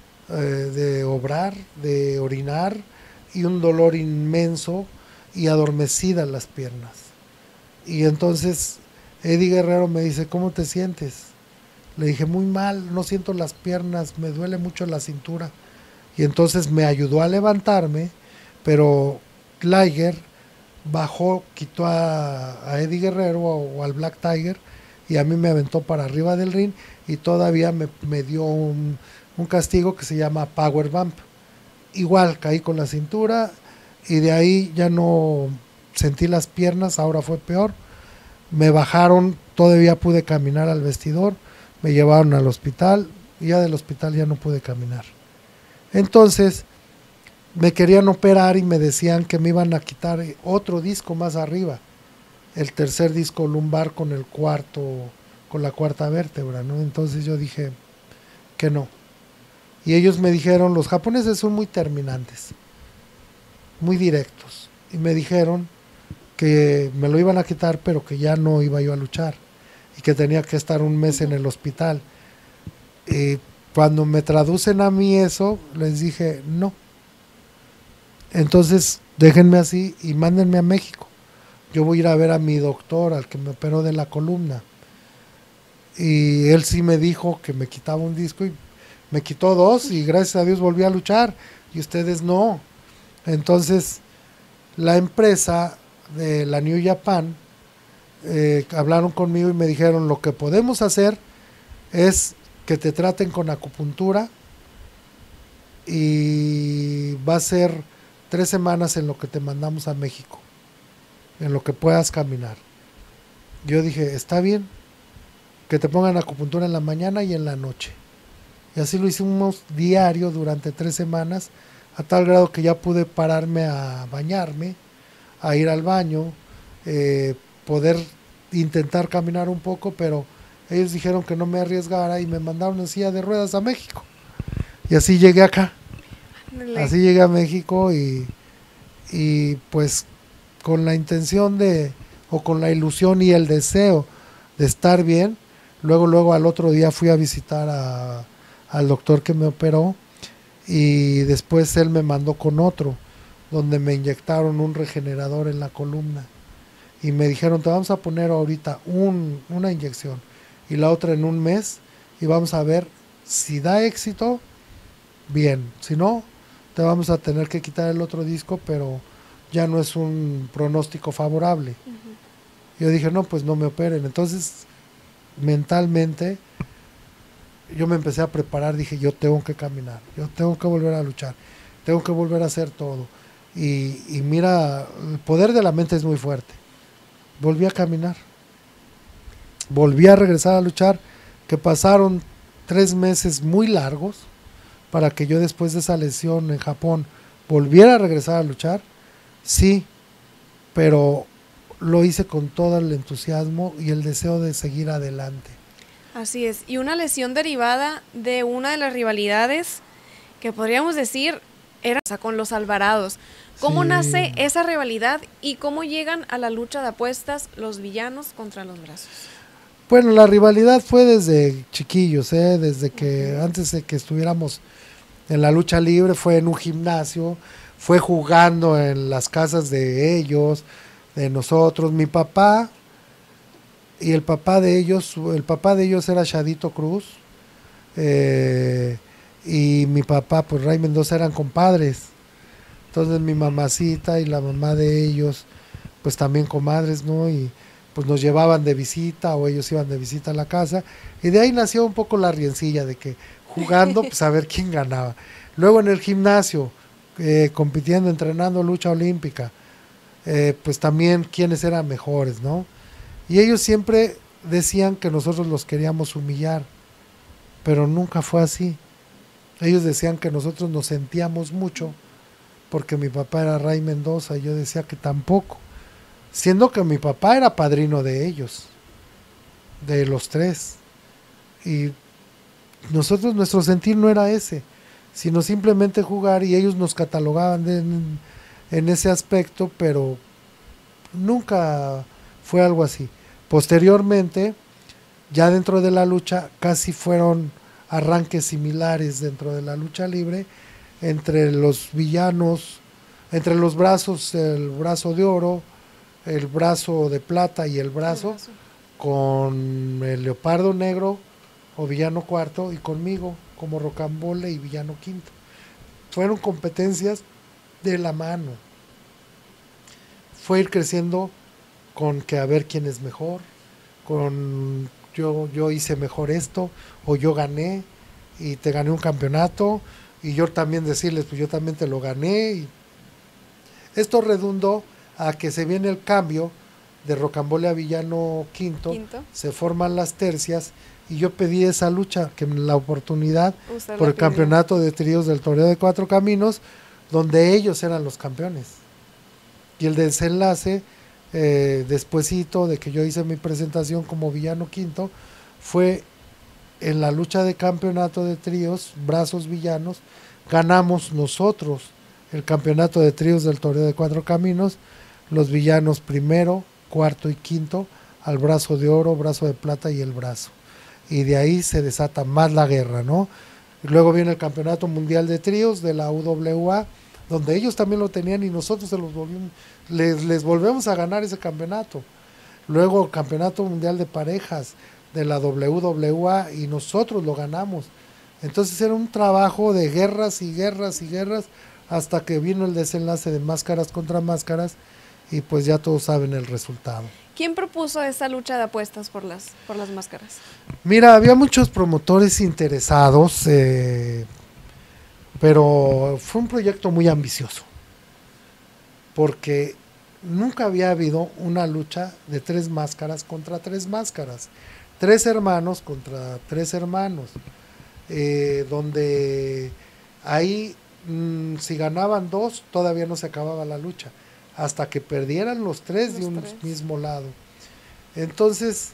obrar, de orinar y un dolor inmenso y adormecidas las piernas. Y entonces Eddie Guerrero me dice, ¿cómo te sientes? Le dije, muy mal, no siento las piernas, me duele mucho la cintura. Y entonces me ayudó a levantarme, pero Liger bajó, quitó a Eddie Guerrero o al Black Tiger y a mí me aventó para arriba del ring y todavía me dio un castigo que se llama Power Bump. Igual caí con la cintura y de ahí ya no sentí las piernas, ahora fue peor. Me bajaron, todavía pude caminar al vestidor, me llevaron al hospital y ya del hospital ya no pude caminar. Entonces me querían operar y me decían que me iban a quitar otro disco más arriba, el tercer disco lumbar con la cuarta vértebra, ¿no? Entonces yo dije que no. Y ellos me dijeron, los japoneses son muy terminantes, muy directos, y me dijeron que me lo iban a quitar, pero que ya no iba yo a luchar y que tenía que estar un mes en el hospital. Y cuando me traducen a mí eso, les dije no. Entonces déjenme así y mándenme a México. Yo voy a ir a ver a mi doctor, al que me operó de la columna. Y él sí me dijo que me quitaba un disco y me quitó dos y gracias a Dios volví a luchar y ustedes no. Entonces la empresa de la New Japan hablaron conmigo y me dijeron, lo que podemos hacer es que te traten con acupuntura y va a ser 3 semanas en lo que te mandamos a México, en lo que puedas caminar. Yo dije, está bien, que te pongan acupuntura en la mañana y en la noche. Y así lo hicimos diario durante 3 semanas, a tal grado que ya pude pararme a bañarme, a ir al baño, poder intentar caminar un poco, pero ellos dijeron que no me arriesgara y me mandaron en silla de ruedas a México. Y así llegué acá. Así llegué a México y pues con la intención o con la ilusión y el deseo de estar bien. Luego al otro día fui a visitar al doctor que me operó y después él me mandó con otro donde me inyectaron un regenerador en la columna y me dijeron, te vamos a poner ahorita una inyección y la otra en un mes, y vamos a ver si da éxito, bien, si no, te vamos a tener que quitar el otro disco, pero ya no es un pronóstico favorable. Yo dije, no, pues no me operen. Entonces, mentalmente, yo me empecé a preparar, dije, yo tengo que caminar, yo tengo que volver a luchar, tengo que volver a hacer todo. Y mira, el poder de la mente es muy fuerte. Volví a caminar, volví a regresar a luchar, que pasaron 3 meses muy largos para que yo después de esa lesión en Japón volviera a regresar a luchar, sí, pero lo hice con todo el entusiasmo y el deseo de seguir adelante. Así es, y una lesión derivada de una de las rivalidades que podríamos decir era con los Alvarados. ¿Cómo nace esa rivalidad y cómo llegan a la lucha de apuestas los villanos contra los Brazos? Bueno, la rivalidad fue desde chiquillos, desde que antes de que estuviéramos en la lucha libre, fue en un gimnasio, fue jugando en las casas de ellos, de nosotros. Mi papá y el papá de ellos era Shadito Cruz, y mi papá, pues Ray Mendoza, eran compadres. Entonces mi mamacita y la mamá de ellos, pues también comadres, ¿no? Y pues nos llevaban de visita o ellos iban de visita a la casa. Y de ahí nació un poco la riencilla de que jugando, pues a ver quién ganaba. Luego en el gimnasio, compitiendo, entrenando lucha olímpica, pues también quiénes eran mejores, ¿no? Y ellos siempre decían que nosotros los queríamos humillar, pero nunca fue así. Ellos decían que nosotros nos sentíamos mucho porque mi papá era Ray Mendoza y yo decía que tampoco, siendo que mi papá era padrino de ellos, de los tres, y nosotros, nuestro sentir no era ese, sino simplemente jugar, y ellos nos catalogaban en ese aspecto, pero nunca fue algo así. Posteriormente, ya dentro de la lucha, casi fueron arranques similares dentro de la lucha libre, entre los villanos, entre los brazos, el brazo de oro, el brazo de plata y el brazo, con el leopardo negro o villano cuarto, y conmigo como Rocambole y villano quinto. Fueron competencias de la mano. Fue ir creciendo con que a ver quién es mejor, con yo hice mejor esto, o yo gané y te gané un campeonato, y yo también decirles, pues yo también te lo gané. Y esto redundó a que se viene el cambio de Rocambole a villano quinto, se forman las tercias, y yo pedí esa lucha, que la oportunidad por el campeonato de tríos del Toreo de Cuatro Caminos, donde ellos eran los campeones. Y el desenlace, despuesito de que yo hice mi presentación como villano quinto, fue en la lucha de campeonato de tríos, brazos villanos, ganamos nosotros el campeonato de tríos del Toreo de Cuatro Caminos, los villanos primero, cuarto y quinto, al brazo de oro, brazo de plata y el brazo. Y de ahí se desata más la guerra, ¿no? Y luego viene el campeonato mundial de tríos de la UWA, donde ellos también lo tenían y nosotros les volvemos a ganar ese campeonato. Luego el campeonato mundial de parejas de la WWA y nosotros lo ganamos. Entonces era un trabajo de guerras y guerras y guerras, hasta que vino el desenlace de máscaras contra máscaras, y pues ya todos saben el resultado. ¿Quién propuso esa lucha de apuestas por las máscaras? Mira, había muchos promotores interesados, pero fue un proyecto muy ambicioso, porque nunca había habido una lucha de 3 máscaras contra 3 máscaras, 3 hermanos contra 3 hermanos, donde ahí si ganaban 2 todavía no se acababa la lucha, hasta que perdieran los 3 de un mismo lado. Entonces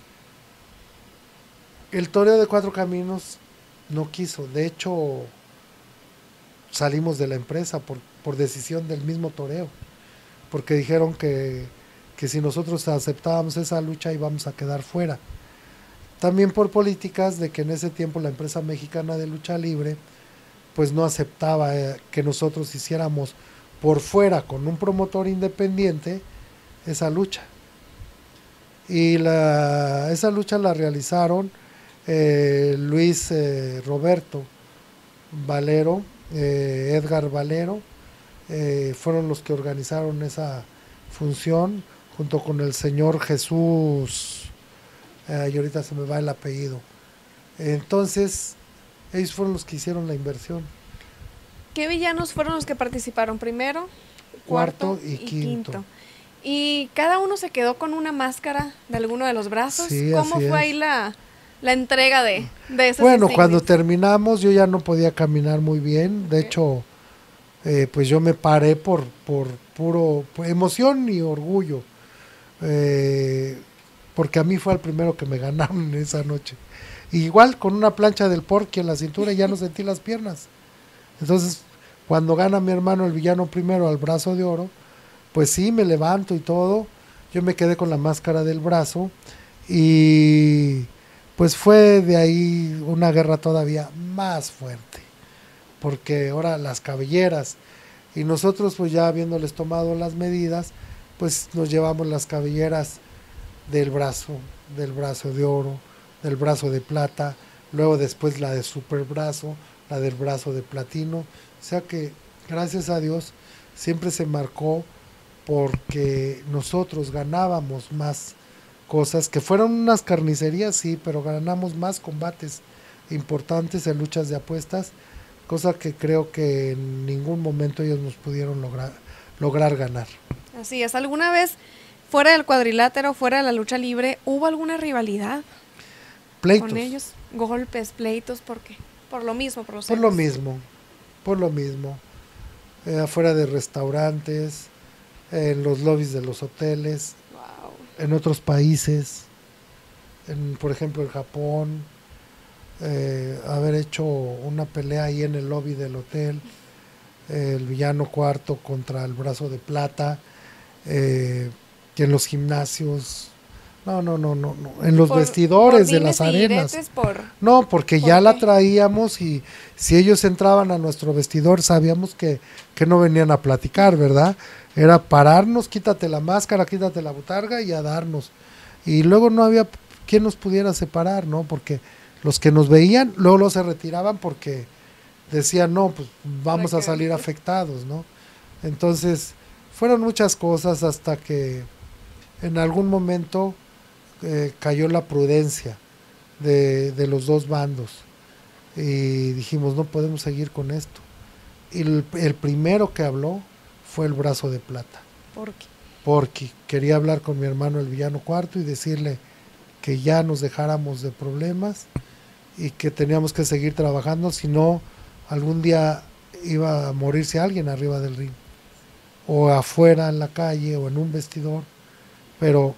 el Toreo de Cuatro Caminos no quiso, de hecho salimos de la empresa por decisión del mismo toreo, porque dijeron que si nosotros aceptábamos esa lucha íbamos a quedar fuera. También por políticas de que en ese tiempo la empresa mexicana de lucha libre pues no aceptaba que nosotros hiciéramos por fuera con un promotor independiente esa lucha. Y esa lucha la realizaron Luis Roberto Valero, Edgar Valero, fueron los que organizaron esa función, junto con el señor Jesús, y ahorita se me va el apellido. Entonces, ellos fueron los que hicieron la inversión. ¿Qué villanos fueron los que participaron? Primero, Cuarto y quinto. Y cada uno se quedó con una máscara de alguno de los brazos. Sí, ¿Cómo fue ahí la entrega de esas Bueno, insignias? cuando terminamos yo ya no podía caminar muy bien. De hecho, pues yo me paré por puro emoción y orgullo. Porque a mí fue el primero que me ganaron esa noche. Igual con una plancha del Porky en la cintura ya no sentí las piernas. Entonces, cuando gana mi hermano el villano primero al brazo de oro, pues sí, me levanto y todo. Yo me quedé con la máscara del brazo y pues fue de ahí una guerra todavía más fuerte. Porque ahora las cabelleras, y nosotros pues ya habiéndoles tomado las medidas, pues nos llevamos las cabelleras del brazo de oro, del brazo de plata, luego después la de superbrazo, la del brazo de platino. O sea que gracias a Dios siempre se marcó porque nosotros ganábamos más cosas, que fueron unas carnicerías, sí, pero ganamos más combates importantes en luchas de apuestas, cosa que creo que en ningún momento ellos nos pudieron lograr ganar. Así es. ¿Alguna vez fuera del cuadrilátero, fuera de la lucha libre, hubo alguna rivalidad Pleitos. con ellos? Golpes, pleitos, ¿por qué? Por lo mismo, por los Por lo celos. mismo. Afuera de restaurantes, en los lobbies de los hoteles, Wow. en otros países, por ejemplo en Japón, haber hecho una pelea ahí en el lobby del hotel, el villano cuarto contra el brazo de plata, que en los gimnasios, no, en los vestidores de las arenas. No, porque ya la traíamos y si ellos entraban a nuestro vestidor sabíamos que no venían a platicar, ¿verdad? Era pararnos, quítate la máscara, quítate la botarga y a darnos. Y luego no había quien nos pudiera separar, ¿no? Porque los que nos veían luego se retiraban porque decían, no, pues vamos a salir afectados, ¿no? Entonces, fueron muchas cosas hasta que en algún momento cayó la prudencia de los dos bandos y dijimos, no podemos seguir con esto. Y el primero que habló fue el brazo de plata. ¿Por qué? Porque quería hablar con mi hermano el villano cuarto y decirle que ya nos dejáramos de problemas y que teníamos que seguir trabajando, si no algún día iba a morirse alguien arriba del ring o afuera en la calle o en un vestidor, pero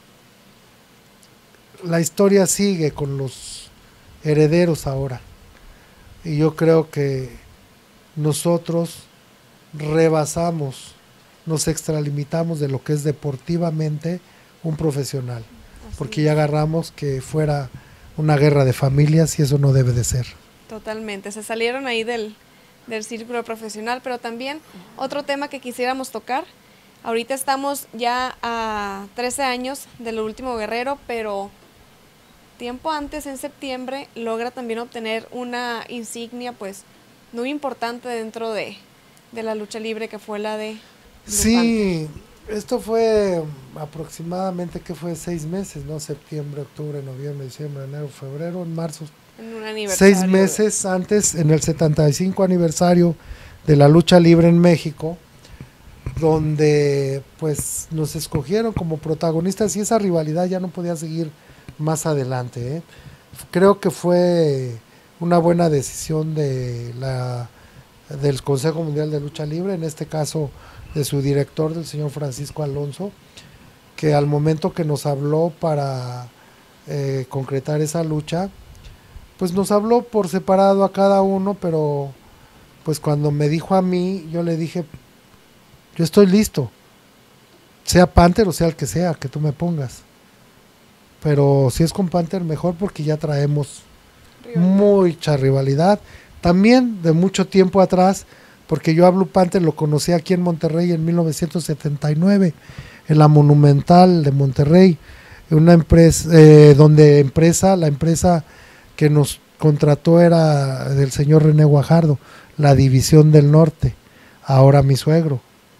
la historia sigue con los herederos ahora y yo creo que nosotros rebasamos, nos extralimitamos de lo que es deportivamente un profesional, porque ya agarramos que fuera una guerra de familias y eso no debe de ser. Totalmente, se salieron ahí del círculo profesional, pero también otro tema que quisiéramos tocar, ahorita estamos ya a 13 años del último guerrero, pero tiempo antes, en septiembre, logra también obtener una insignia pues muy importante dentro de la lucha libre, que fue la de Blue Sí, esto fue aproximadamente, que fue 6 meses, ¿no? Septiembre, octubre, noviembre, diciembre, enero, febrero, en marzo. En un aniversario. 6 meses antes, en el 75 aniversario de la lucha libre en México, donde pues nos escogieron como protagonistas y esa rivalidad ya no podía seguir más adelante, ¿eh? Creo que fue una buena decisión del Consejo Mundial de Lucha Libre, en este caso de su director, del señor Francisco Alonso, que al momento que nos habló para concretar esa lucha, pues nos habló por separado a cada uno, pero pues cuando me dijo a mí, yo le dije, yo estoy listo, sea Panther o sea el que sea, que tú me pongas, pero si es con Panther mejor porque ya traemos mucha rivalidad, también de mucho tiempo atrás, porque yo a Blue Panther lo conocí aquí en Monterrey en 1979, en la Monumental de Monterrey, una empresa, la empresa que nos contrató era del señor René Guajardo, la División del Norte, ahora mi suegro.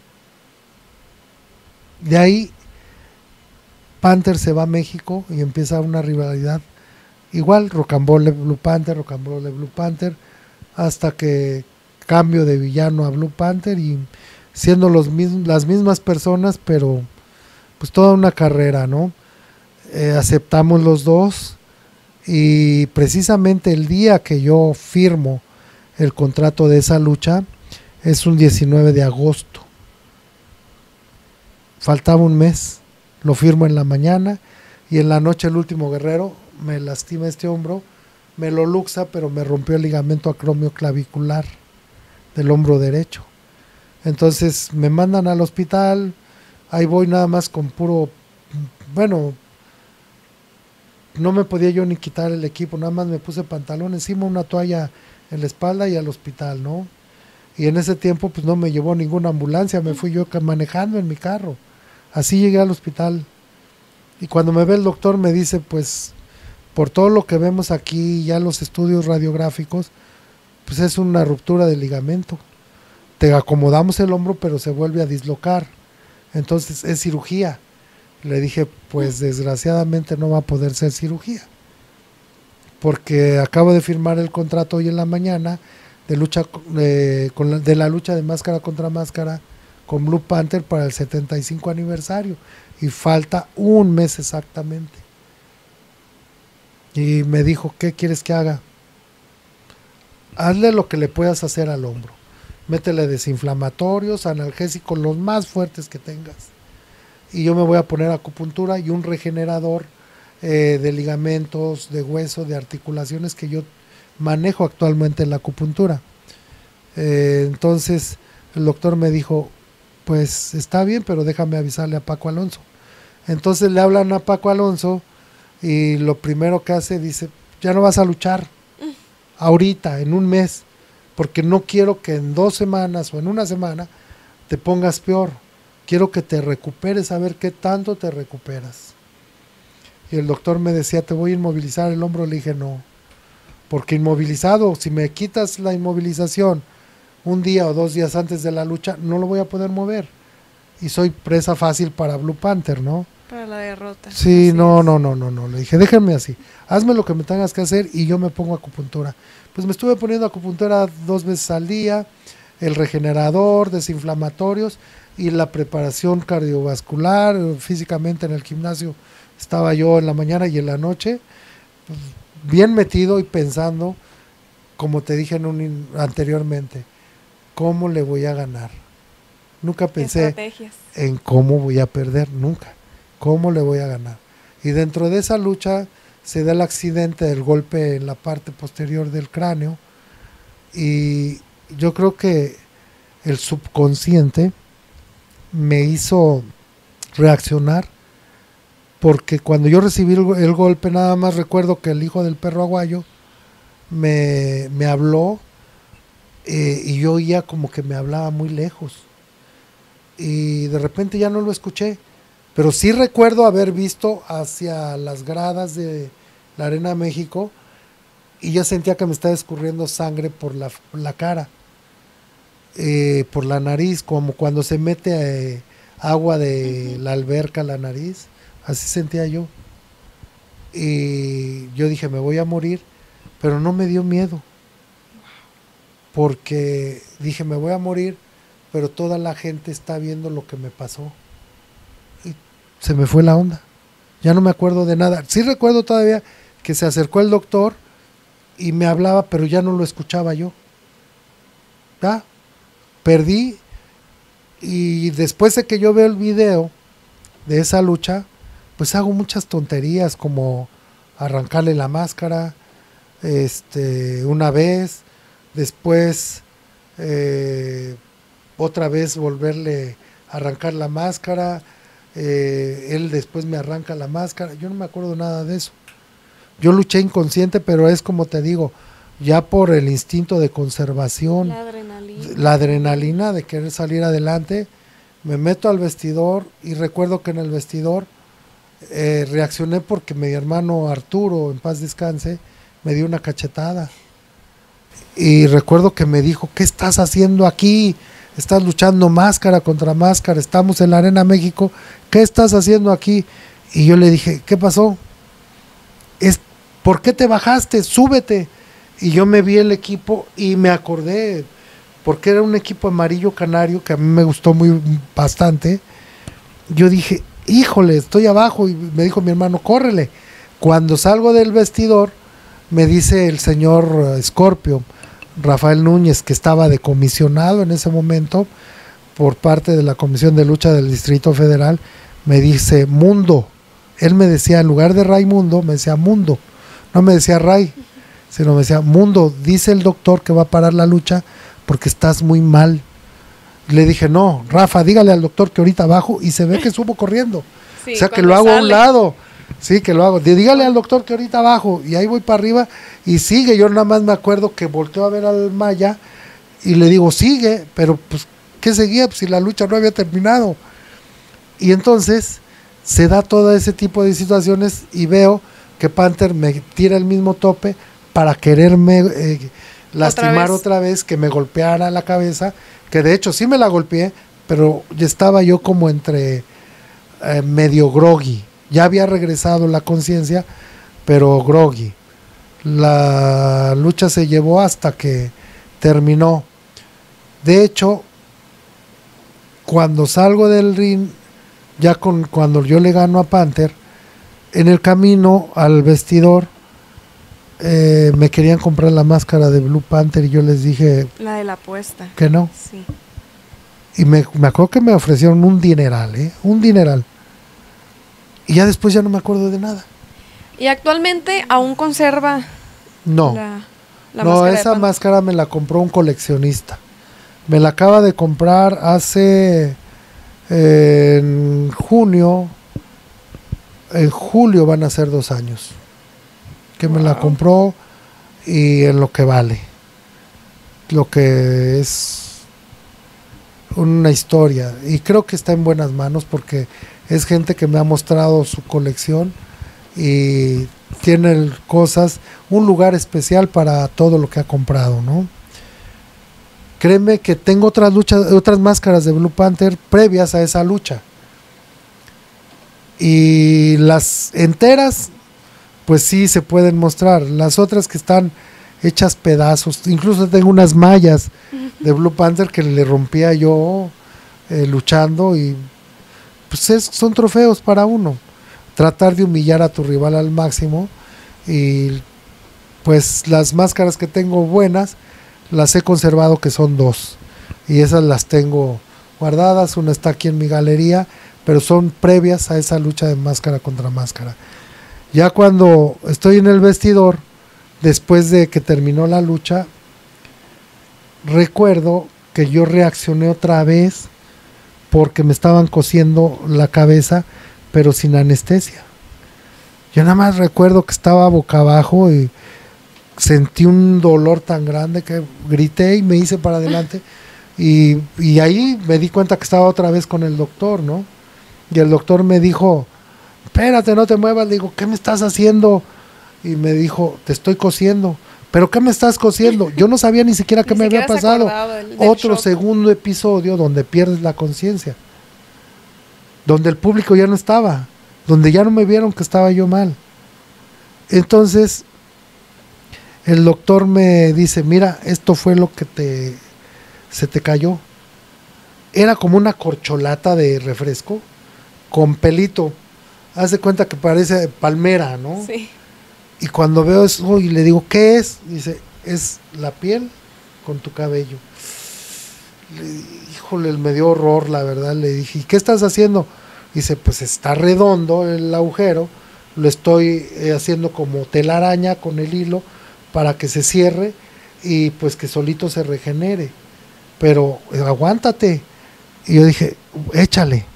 De ahí Panther se va a México y empieza una rivalidad. Igual, Rocambole Blue Panther, Rocambole Blue Panther, hasta que cambio de villano a Blue Panther y siendo las mismas personas, pero pues toda una carrera, ¿no? Aceptamos los dos y precisamente el día que yo firmo el contrato de esa lucha es un 19 de agosto. Faltaba un mes, lo firmo en la mañana y en la noche el último guerrero me lastima este hombro, me lo luxa, pero me rompió el ligamento acromioclavicular del hombro derecho. Entonces me mandan al hospital, ahí voy nada más con puro, bueno, no me podía yo ni quitar el equipo, nada más me puse pantalón encima, una toalla en la espalda y al hospital, ¿no? Y en ese tiempo pues no me llevó ninguna ambulancia, me fui yo manejando en mi carro. Así llegué al hospital. Y cuando me ve el doctor me dice, pues, por todo lo que vemos aquí, ya los estudios radiográficos, pues es una ruptura del ligamento. Te acomodamos el hombro, pero se vuelve a dislocar. Entonces es cirugía. Le dije, pues desgraciadamente no va a poder ser cirugía. Porque acabo de firmar el contrato hoy en la mañana de lucha de la lucha de máscara contra máscara con Blue Panther para el 75 aniversario y falta un mes exactamente. Y me dijo, ¿qué quieres que haga? Hazle lo que le puedas hacer al hombro. Métele desinflamatorios, analgésicos, los más fuertes que tengas. Y yo me voy a poner acupuntura y un regenerador de ligamentos, de hueso, de articulaciones que yo manejo actualmente en la acupuntura. Entonces el doctor me dijo, pues está bien, pero déjame avisarle a Paco Alonso. Entonces le hablan a Paco Alonso y lo primero que hace, dice, ya no vas a luchar ahorita, en un mes, porque no quiero que en 2 semanas o en una semana te pongas peor. Quiero que te recuperes, a ver qué tanto te recuperas. Y el doctor me decía, te voy a inmovilizar el hombro. Le dije, no, porque inmovilizado, si me quitas la inmovilización un día o 2 días antes de la lucha, no lo voy a poder mover. Y soy presa fácil para Blue Panther, ¿no? Para la derrota. Sí, no. Le dije, déjenme así. Hazme lo que me tengas que hacer y yo me pongo acupuntura. Pues me estuve poniendo acupuntura 2 veces al día, el regenerador, desinflamatorios y la preparación cardiovascular. Físicamente en el gimnasio estaba yo en la mañana y en la noche, pues, bien metido y pensando, como te dije anteriormente, ¿cómo le voy a ganar? Nunca pensé en cómo voy a perder, nunca. ¿Cómo le voy a ganar? Y dentro de esa lucha se da el accidente del golpe en la parte posterior del cráneo y yo creo que el subconsciente me hizo reaccionar porque cuando yo recibí el golpe nada más recuerdo que el hijo del perro aguayo me habló y yo oía como que me hablaba muy lejos y de repente ya no lo escuché, pero sí recuerdo haber visto hacia las gradas de la Arena México y yo sentía que me estaba escurriendo sangre por la cara, por la nariz, como cuando se mete agua de la alberca a la nariz, así sentía yo. Y yo dije, me voy a morir, pero no me dio miedo, porque dije, me voy a morir, pero toda la gente está viendo lo que me pasó. Y se me fue la onda, ya no me acuerdo de nada. Sí recuerdo todavía que se acercó el doctor y me hablaba, pero ya no lo escuchaba yo. Ya, perdí. Y después de que yo veo el video de esa lucha, pues hago muchas tonterías como arrancarle la máscara una vez, después otra vez volverle a arrancar la máscara, él después me arranca la máscara, yo no me acuerdo nada de eso. Yo luché inconsciente, pero es como te digo, ya por el instinto de conservación, la adrenalina de querer salir adelante, me meto al vestidor y recuerdo que en el vestidor reaccioné porque mi hermano Arturo, en paz descanse, me dio una cachetada. Y recuerdo que me dijo, ¿qué estás haciendo aquí? Estás luchando máscara contra máscara, estamos en la Arena México, ¿qué estás haciendo aquí? Y yo le dije, ¿qué pasó? ¿Por qué te bajaste? Súbete. Y yo me vi el equipo y me acordé, porque era un equipo amarillo canario que a mí me gustó bastante. Yo dije, híjole, estoy abajo, y me dijo mi hermano, córrele. Cuando salgo del vestidor, me dice el señor Scorpio, Rafael Núñez, que estaba decomisionado en ese momento por parte de la Comisión de Lucha del Distrito Federal, me dice, Mundo. Él me decía, en lugar de Raimundo, me decía Mundo. No me decía Ray, sino me decía, Mundo, dice el doctor que va a parar la lucha porque estás muy mal. Le dije, no, Rafa, dígale al doctor que ahorita bajo, y se ve que subo corriendo. Sí, o sea, que lo hago a un lado. Sí, que lo hago. Dígale al doctor que ahorita bajo, y ahí voy para arriba y sigue. Yo nada más me acuerdo que volteo a ver al Maya y le digo, sigue, pero pues, ¿qué seguía? Pues si la lucha no había terminado. Y entonces se da todo ese tipo de situaciones y veo que Panther me tira el mismo tope para quererme lastimar otra vez, que me golpeara la cabeza, que de hecho sí me la golpeé, pero ya estaba yo como entre medio groggy. Ya había regresado la conciencia, pero groggy. La lucha se llevó hasta que terminó. De hecho, cuando salgo del ring, cuando yo le gano a Panther, en el camino al vestidor, me querían comprar la máscara de Blue Panther y yo les dije... La de la apuesta. Que no. Sí. Y me acuerdo que me ofrecieron un dineral, un dineral. Y ya después ya no me acuerdo de nada. ¿Y actualmente aún conserva no. la no, máscara esa máscara me la compró un coleccionista. Me la acaba de comprar hace... en junio... En julio van a ser 2 años que me la compró, y en lo que vale, lo que es una historia, y creo que está en buenas manos porque es gente que me ha mostrado su colección y tiene cosas, un lugar especial para todo lo que ha comprado, ¿no? Créeme que tengo otras máscaras de Blue Panther previas a esa lucha. Y las enteras, pues sí se pueden mostrar. Las otras que están hechas pedazos, incluso tengo unas mallas de Blue Panther que le rompía yo luchando, y pues son trofeos para uno. Tratar de humillar a tu rival al máximo. Y pues las máscaras que tengo buenas las he conservado, que son 2, y esas las tengo guardadas. Una está aquí en mi galería, pero son previas a esa lucha de máscara contra máscara. Ya cuando estoy en el vestidor, después de que terminó la lucha, recuerdo que yo reaccioné otra vez porque me estaban cosiendo la cabeza, pero sin anestesia. Yo nada más recuerdo que estaba boca abajo y sentí un dolor tan grande que grité y me hice para adelante, y ahí me di cuenta que estaba otra vez con el doctor, ¿no? Y el doctor me dijo, espérate, no te muevas. Le digo, ¿qué me estás haciendo? Y me dijo, te estoy cosiendo. ¿Pero qué me estás cosiendo? Yo no sabía ni siquiera qué me había pasado. Del otro shock. Segundo episodio donde pierdes la conciencia, donde el público ya no estaba, donde ya no me vieron que estaba yo mal. Entonces el doctor me dice, mira, esto fue lo que se te cayó. Era como una corcholata de refresco con pelito. Haz de cuenta que parece palmera, ¿no? Sí. Y cuando veo eso y le digo, ¿qué es? Dice, es la piel con tu cabello. Híjole, me dio horror, la verdad. Le dije, ¿y qué estás haciendo? Dice, pues está redondo el agujero, lo estoy haciendo como telaraña con el hilo para que se cierre y pues que solito se regenere. Pero aguántate. Y yo dije, échale.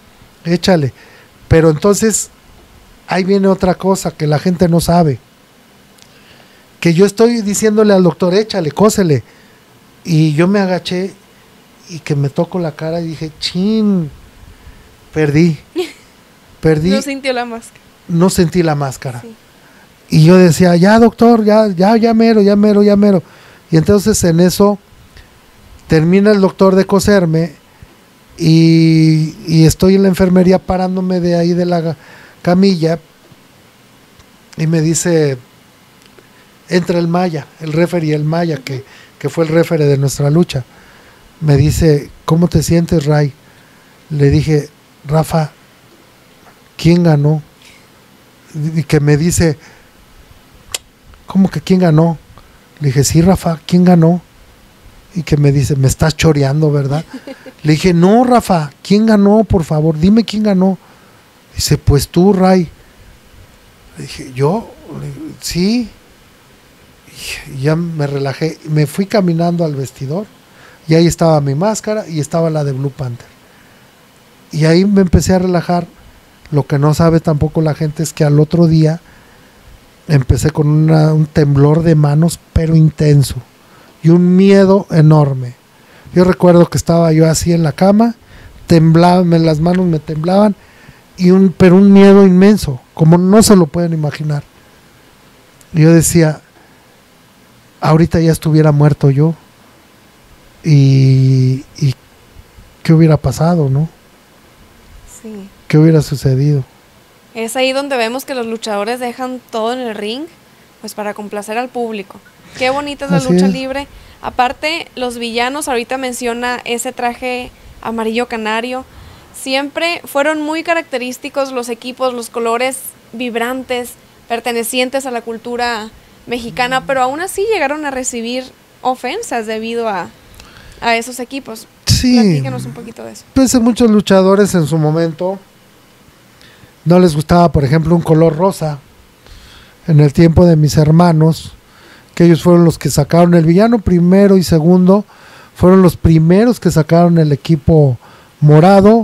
Pero entonces ahí viene otra cosa que la gente no sabe, que yo estoy diciéndole al doctor, échale, cósele, y yo me agaché y que me toco la cara y dije, chin, perdí. No sintió la máscara. No sentí la máscara. Sí. Y yo decía, ya doctor, ya mero. Y entonces en eso termina el doctor de coserme y estoy en la enfermería parándome de ahí de la camilla y me dice, entra el Maya, el referee, el Maya, que fue el referee de nuestra lucha. Me dice, ¿cómo te sientes, Ray? Le dije, Rafa, ¿quién ganó? Y que me dice, ¿cómo que quién ganó? Le dije, sí, Rafa, ¿quién ganó? Y que me dice, me estás choreando, ¿verdad? Le dije, no, Rafa, ¿quién ganó? Por favor, dime quién ganó. Dice, pues tú, Ray. Le dije, ¿yo? Le dije, sí. Y ya me relajé, me fui caminando al vestidor y ahí estaba mi máscara y estaba la de Blue Panther. Y ahí me empecé a relajar. Lo que no sabe tampoco la gente es que al otro día empecé con un temblor de manos, pero intenso, y un miedo enorme. Yo recuerdo que estaba yo así en la cama, temblaban, las manos me temblaban, pero un miedo inmenso, como no se lo pueden imaginar. Y yo decía, ahorita ya estuviera muerto yo, y ¿qué hubiera pasado, no? Sí. ¿Qué hubiera sucedido? Es ahí donde vemos que los luchadores dejan todo en el ring, pues para complacer al público. Qué bonita es la lucha libre. Aparte, los villanos, ahorita menciona ese traje amarillo canario, siempre fueron muy característicos los equipos, los colores vibrantes, pertenecientes a la cultura mexicana, pero aún así llegaron a recibir ofensas debido a esos equipos. Sí. Platícanos un poquito de eso. Pues muchos luchadores en su momento no les gustaba, por ejemplo, un color rosa. En el tiempo de mis hermanos, que ellos fueron los que sacaron el villano primero y segundo, fueron los primeros que sacaron el equipo morado,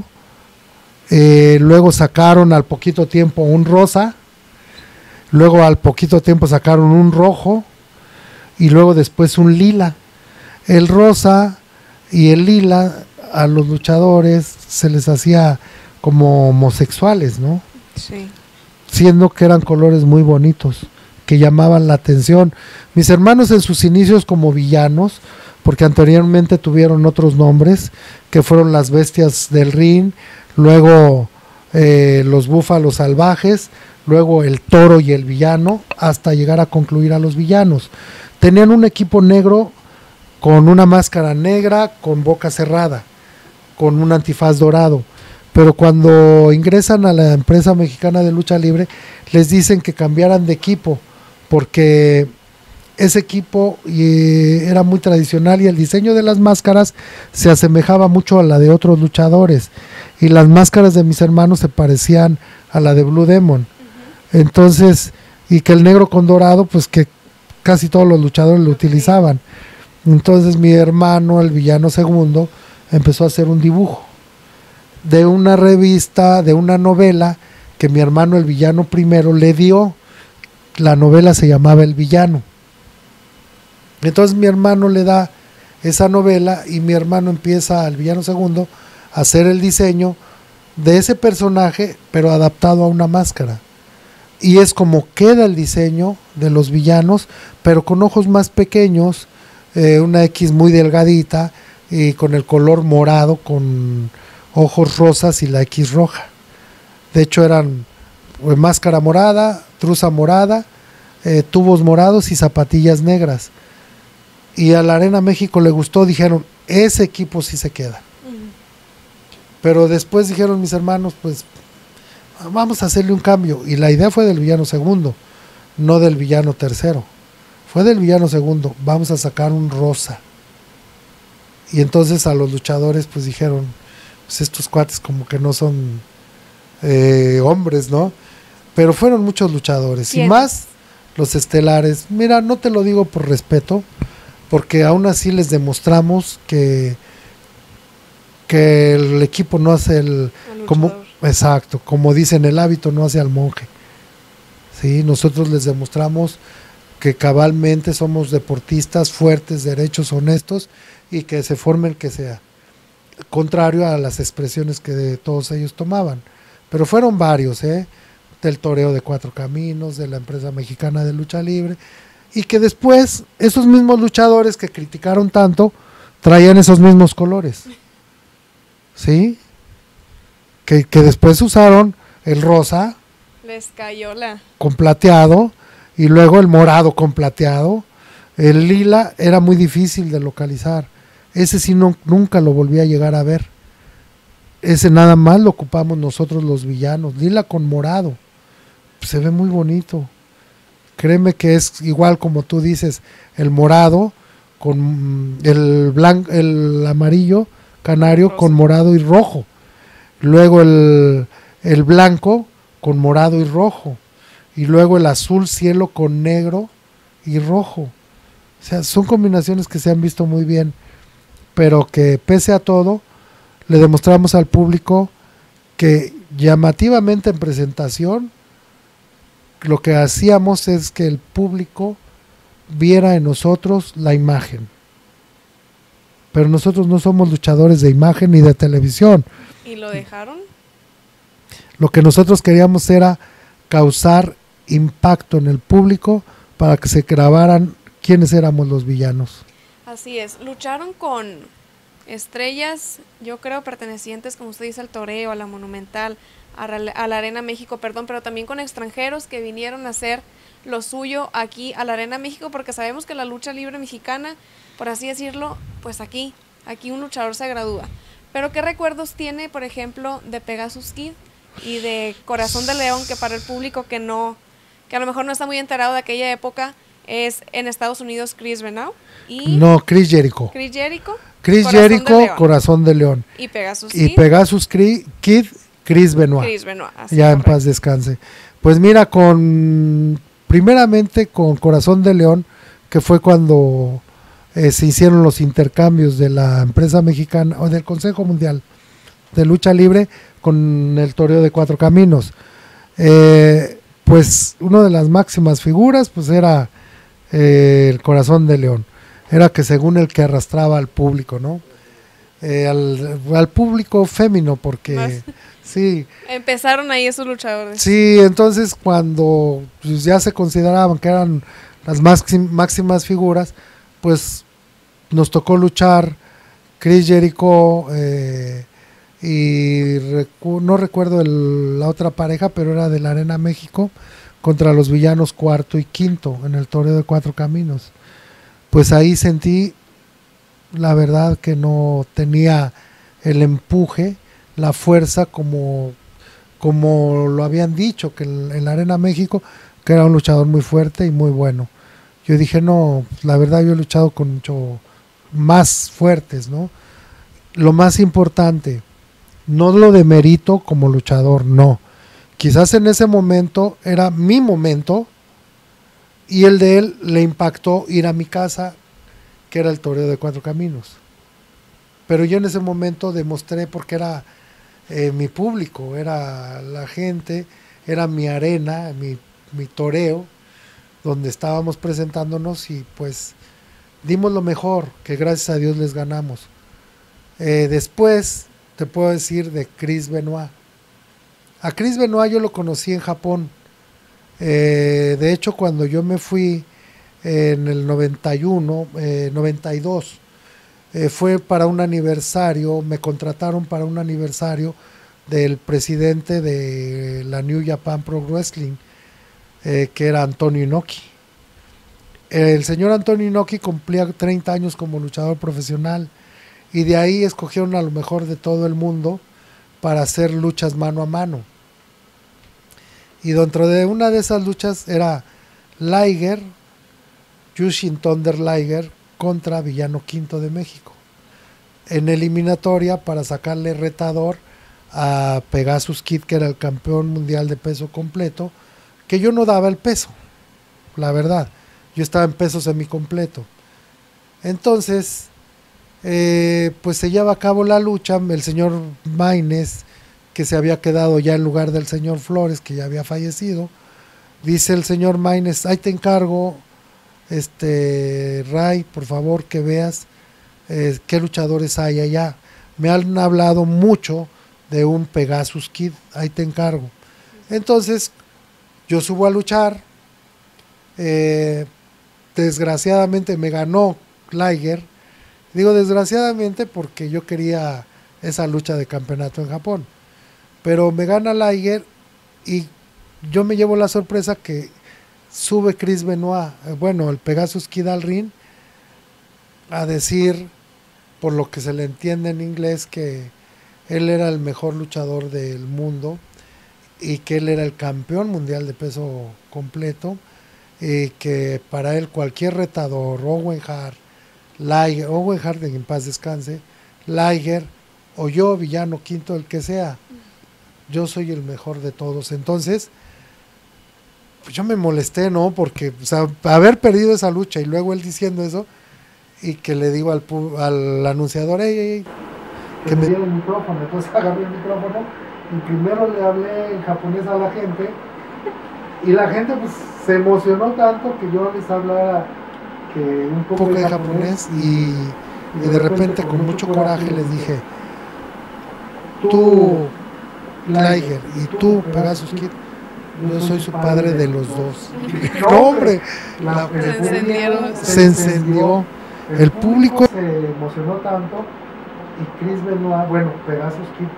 luego sacaron al poquito tiempo un rosa, luego al poquito tiempo sacaron un rojo y luego después un lila. El rosa y el lila a los luchadores se les hacía como homosexuales, ¿no? Sí. Siendo que eran colores muy bonitos, que llamaban la atención. Mis hermanos en sus inicios como villanos, porque anteriormente tuvieron otros nombres, que fueron las bestias del ring, luego los búfalos salvajes, luego el toro y el villano, hasta llegar a concluir a los villanos. Tenían un equipo negro con una máscara negra, con boca cerrada, con un antifaz dorado. Pero cuando ingresan a la empresa mexicana de lucha libre, les dicen que cambiaran de equipo, porque ese equipo era muy tradicional y el diseño de las máscaras se asemejaba mucho a la de otros luchadores, y las máscaras de mis hermanos se parecían a la de Blue Demon. Entonces, y que el negro con dorado, pues que casi todos los luchadores lo utilizaban. Entonces mi hermano, el villano segundo, empezó a hacer un dibujo de una revista, de una novela que mi hermano, el villano primero, le dio. La novela se llamaba El Villano. Entonces mi hermano le da esa novela y mi hermano empieza, al villano segundo, a hacer el diseño de ese personaje, pero adaptado a una máscara. Y es como queda el diseño de los villanos, pero con ojos más pequeños, una X muy delgadita y con el color morado, con ojos rosas y la X roja. De hecho eran máscara morada, truza morada, tubos morados y zapatillas negras. Y a la Arena México le gustó, dijeron, ese equipo sí se queda. Pero después dijeron mis hermanos, pues vamos a hacerle un cambio. Y la idea fue del villano segundo, no del villano tercero. Fue del villano segundo, vamos a sacar un rosa. Y entonces a los luchadores pues dijeron, pues estos cuates como que no son hombres, ¿no? Pero fueron muchos luchadores. ¿Quién? Y más los estelares. Mira, no te lo digo por respeto, porque aún así les demostramos que el equipo no hace el como, exacto, como dicen, el hábito no hace al monje. Sí, nosotros les demostramos que cabalmente somos deportistas fuertes, derechos, honestos, y que se forme el que sea, contrario a las expresiones que de todos ellos tomaban. Pero fueron varios, del toreo de Cuatro Caminos, de la empresa mexicana de lucha libre, y que después esos mismos luchadores que criticaron tanto traían esos mismos colores, ¿sí? Que después usaron el rosa Les cayó la... con plateado y luego el morado con plateado. El lila era muy difícil de localizar, ese sí nunca lo volví a llegar a ver, ese nada más lo ocupamos nosotros los villanos, lila con morado, se ve muy bonito, créeme que es igual como tú dices, el morado con el blanco, el amarillo canario con morado y rojo, luego el blanco con morado y rojo, y luego el azul cielo con negro y rojo. O sea, son combinaciones que se han visto muy bien, pero que pese a todo, le demostramos al público que llamativamente en presentación, lo que hacíamos es que el público viera en nosotros la imagen. Pero nosotros no somos luchadores de imagen ni de televisión. ¿Y lo dejaron? Lo que nosotros queríamos era causar impacto en el público para que se grabaran quiénes éramos los villanos. Así es, lucharon con estrellas, yo creo pertenecientes, como usted dice, al toreo, a la Monumental, a la Arena México, perdón, pero también con extranjeros que vinieron a hacer lo suyo aquí a la Arena México, porque sabemos que la lucha libre mexicana, por así decirlo, pues aquí un luchador se gradúa. Pero ¿qué recuerdos tiene, por ejemplo, de Pegasus Kid y de Corazón de León, que para el público que a lo mejor no está muy enterado de aquella época, es en Estados Unidos Chris Benoit y... No, Chris Jericho. Chris Jericho, Corazón de León. Y Pegasus Kid, Chris Benoit. Chris Benoit, ya correcto. En paz descanse. Pues mira, primeramente con Corazón de León, que fue cuando se hicieron los intercambios de la empresa mexicana o del Consejo Mundial de Lucha Libre con el toreo de Cuatro Caminos. Pues una de las máximas figuras pues era el Corazón de León, era que según el que arrastraba al público, ¿no? Al público fémino, porque sí. Empezaron ahí esos luchadores. Sí, entonces cuando pues, ya se consideraban que eran las máximas figuras, pues nos tocó luchar Chris Jericho y no recuerdo la otra pareja, pero era de la Arena México, contra los villanos Cuarto y Quinto en el torneo de Cuatro Caminos. Pues ahí sentí la verdad que no tenía el empuje, la fuerza como lo habían dicho, que en la Arena México, que era un luchador muy fuerte y muy bueno. Yo dije, no, la verdad yo he luchado con mucho más fuertes, ¿no? Lo más importante, no lo demerito como luchador, no. Quizás en ese momento era mi momento y el de él le impactó ir a mi casa, que era el toreo de Cuatro Caminos. Pero yo en ese momento demostré, porque era mi público, era la gente, era mi arena, mi toreo, donde estábamos presentándonos y pues dimos lo mejor, que gracias a Dios les ganamos. Después te puedo decir de Chris Benoit. A Chris Benoit yo lo conocí en Japón. De hecho, cuando yo me fui en el 92, fue para un aniversario, me contrataron para un aniversario del presidente de la New Japan Pro Wrestling, que era Antonio Inoki. El señor Antonio Inoki cumplía 30 años como luchador profesional y de ahí escogieron a lo mejor de todo el mundo para hacer luchas mano a mano. Y dentro de una de esas luchas era Liger, Jushin Thunder Liger contra Villano Quinto de México, en eliminatoria para sacarle retador a Pegasus Kid, que era el campeón mundial de peso completo, que yo no daba el peso, la verdad, yo estaba en peso semicompleto. Entonces pues se lleva a cabo la lucha. El señor Maines, que se había quedado ya en lugar del señor Flores, que ya había fallecido, dice el señor Maines, ahí te encargo, Ray, por favor que veas qué luchadores hay allá. Me han hablado mucho de un Pegasus Kid, ahí te encargo. Entonces Yo subo a luchar, desgraciadamente me ganó Liger. Digo desgraciadamente porque yo quería esa lucha de campeonato en Japón, pero me gana Liger y yo me llevo la sorpresa que sube Chris Benoit, bueno, el Pegasus Kid al ring, a decir, por lo que se le entiende en inglés, que él era el mejor luchador del mundo y que él era el campeón mundial de peso completo, y que para él cualquier retador, Owen Hart, Liger, Owen Hart en paz descanse, Liger o yo, Villano Quinto, el que sea, yo soy el mejor de todos. Entonces pues yo me molesté, ¿no? Porque, o sea, haber perdido esa lucha y luego él diciendo eso, y que le digo al anunciador, ey, que me diera el micrófono. Entonces agarré el micrófono y primero le hablé en japonés a la gente, y la gente pues se emocionó tanto que yo les hablara que un poco de japonés, y de repente con mucho coraje les dije, tú Liger y tú Pegasus Kid, yo soy su padre de los dos. No, hombre, se encendió. El público se emocionó tanto, y Chris Benoit, bueno, Pegasus Kid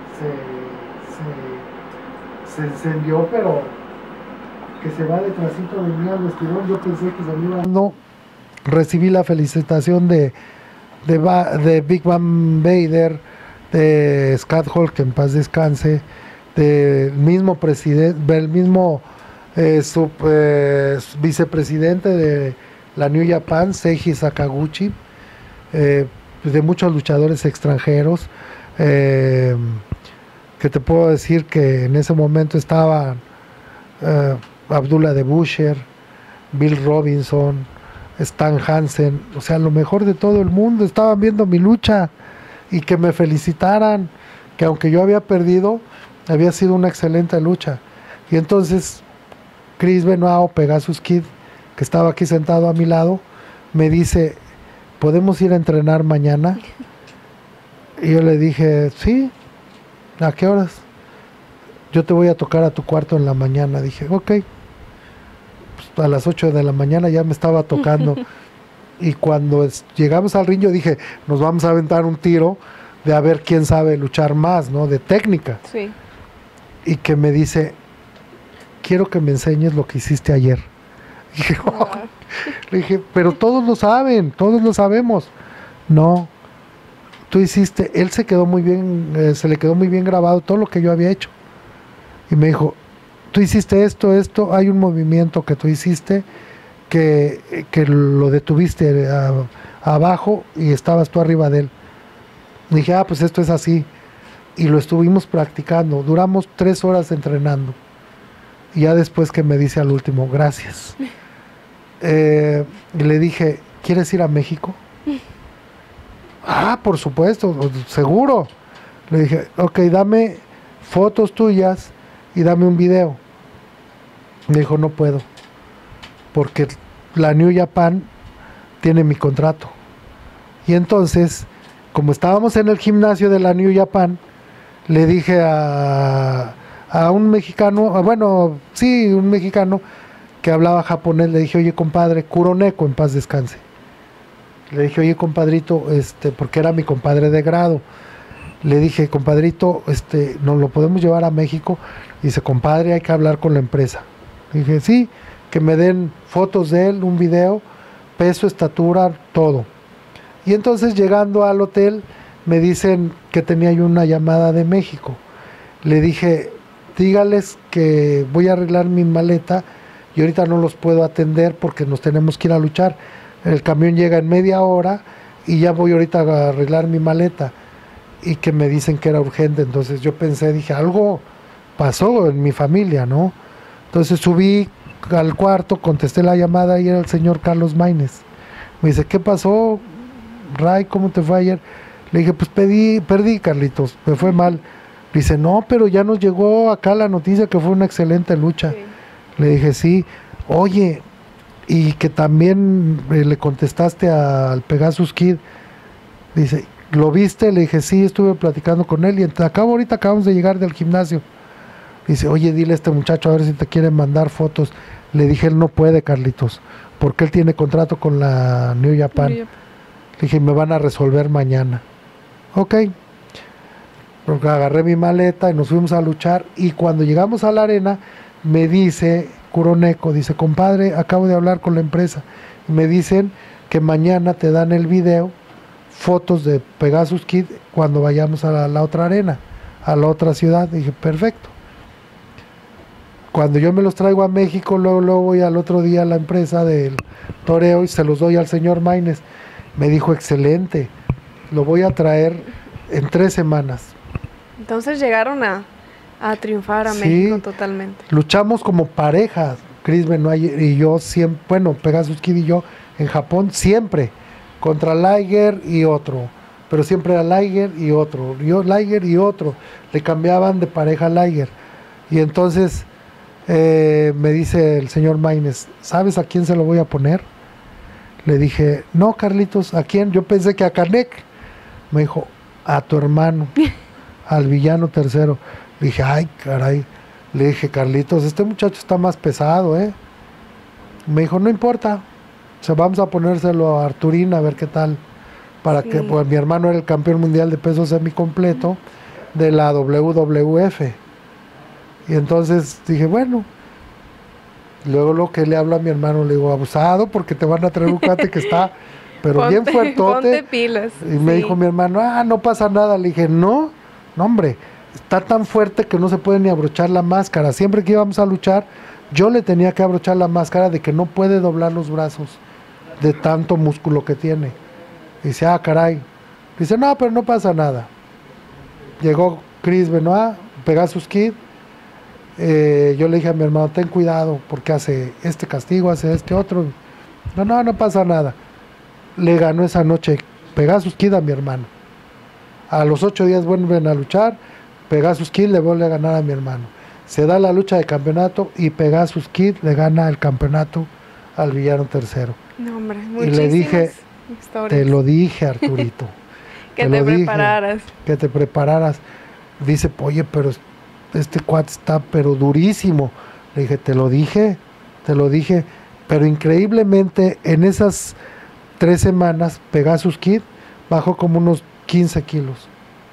se encendió, pero que se va detrásito de mí al vestidor. Yo pensé que se me iba. No, recibí la felicitación de Big Van Vader, de Scott Hall, que en paz descanse, del mismo presidente, del mismo vicepresidente de la New Japan, Seiji Sakaguchi, de muchos luchadores extranjeros, que te puedo decir que en ese momento estaban Abdullah de Busher, Bill Robinson, Stan Hansen, o sea, lo mejor de todo el mundo estaban viendo mi lucha, y que me felicitaran, que aunque yo había perdido, había sido una excelente lucha. Y entonces Chris Benoit, Pegasus Kid, que estaba aquí sentado a mi lado, me dice, ¿podemos ir a entrenar mañana? Y yo le dije, sí. ¿A qué horas? Yo te voy a tocar a tu cuarto en la mañana. Dije, ok. Pues a las 8 de la mañana ya me estaba tocando. Y cuando llegamos al ring, yo dije, nos vamos a aventar un tiro de a ver quién sabe luchar más, ¿no? De técnica. Sí. Y que me dice, quiero que me enseñes lo que hiciste ayer. Y dije, oh. Le dije, pero todos lo saben, todos lo sabemos. No, tú hiciste, él se quedó muy bien, se le quedó muy bien grabado todo lo que yo había hecho. Y me dijo, tú hiciste esto, hay un movimiento que tú hiciste que lo detuviste abajo y estabas tú arriba de él. Y dije, pues esto es así. Y lo estuvimos practicando, duramos 3 horas entrenando. Y ya después que me dice al último, gracias. Y le dije, ¿quieres ir a México? Por supuesto, seguro. Le dije, ok, dame fotos tuyas y dame un video. Me dijo, no puedo, porque la New Japan tiene mi contrato. Y entonces, como estábamos en el gimnasio de la New Japan, le dije a un mexicano, un mexicano que hablaba japonés, le dije, oye compadre, Kuroneko, en paz descanse. Le dije, oye compadrito, porque era mi compadre de grado. Le dije, compadrito, ¿nos lo podemos llevar a México? Y dice, compadre, hay que hablar con la empresa. Le dije, sí, que me den fotos de él, un video, peso, estatura, todo. Y entonces llegando al hotel me dicen que tenía yo una llamada de México. Le dije, dígales que voy a arreglar mi maleta y ahorita no los puedo atender porque nos tenemos que ir a luchar. El camión llega en media hora y ya voy ahorita a arreglar mi maleta. Y que me dicen que era urgente. Entonces yo pensé, dije, algo pasó en mi familia, ¿no? Entonces subí al cuarto, contesté la llamada y era el señor Carlos Maínez. Me dice, ¿qué pasó, Ray? ¿Cómo te fue ayer? Le dije, pues perdí, Carlitos, me fue mal. Dice, no, pero ya nos llegó acá la noticia que fue una excelente lucha. Sí. Le dije, sí. Oye, y que también le contestaste al Pegasus Kid. Dice, ¿lo viste? Le dije, sí, estuve platicando con él y ahorita acabamos de llegar del gimnasio. Dice, oye, dile a este muchacho a ver si te quiere mandar fotos. Le dije, él no puede, Carlitos, porque él tiene contrato con la New Japan. Le dije, me van a resolver mañana. Ok. Porque agarré mi maleta y nos fuimos a luchar. Y cuando llegamos a la arena, me dice Kuroneko, dice, compadre, acabo de hablar con la empresa. Y me dicen que mañana te dan el video, fotos de Pegasus Kid cuando vayamos a la otra arena, a la otra ciudad. Dije, perfecto. Cuando yo me los traigo a México, luego voy al otro día a la empresa del toreo y se los doy al señor Maínez. Me dijo, excelente, lo voy a traer en 3 semanas. Entonces llegaron a triunfar a México totalmente. Luchamos como pareja, Chris Benoit y yo siempre, bueno, Pegasus Kid y yo en Japón siempre, contra Liger y otro, pero siempre era Liger y otro, yo Liger y otro, le cambiaban de pareja a Liger. Y entonces me dice el señor Maínez, ¿sabes a quién se lo voy a poner? Le dije, no, Carlitos, ¿a quién? Yo pensé que a Canek. Me dijo, a tu hermano, al villano tercero. Le dije, ay, caray. Le dije, Carlitos, este muchacho está más pesado, ¿eh? Me dijo, no importa. O sea, vamos a ponérselo a Arturín a ver qué tal. Para que, pues mi hermano era el campeón mundial de peso semicompleto de la WWF. Y entonces dije, bueno. Luego lo que le hablo a mi hermano, le digo, abusado, porque te van a traer un cuate que está, pero bien fuertote. Ponte pilas. Y me dijo mi hermano, no pasa nada. Le dije, no, hombre, está tan fuerte que no se puede ni abrochar la máscara. Siempre que íbamos a luchar, yo le tenía que abrochar la máscara de que no puede doblar los brazos de tanto músculo que tiene. Y dice, caray. Dice, no, pero no pasa nada. Llegó Chris Benoit, Pegasus Kid. Yo le dije a mi hermano, ten cuidado, porque hace este castigo, hace este otro. No pasa nada. Le ganó esa noche Pegasus Kid a mi hermano. A los 8 días vuelven a luchar, Pegasus Kid le vuelve a ganar a mi hermano. Se da la lucha de campeonato y Pegasus Kid le gana el campeonato al villano tercero. No, hombre, y le dije, historias. Te lo dije, Arturito. Que te prepararas. Que te prepararas. Dice, oye, pero este cuate está pero durísimo. Le dije, te lo dije, pero increíblemente en esas 3 semanas Pegasus Kid bajó como unos 15 kilos.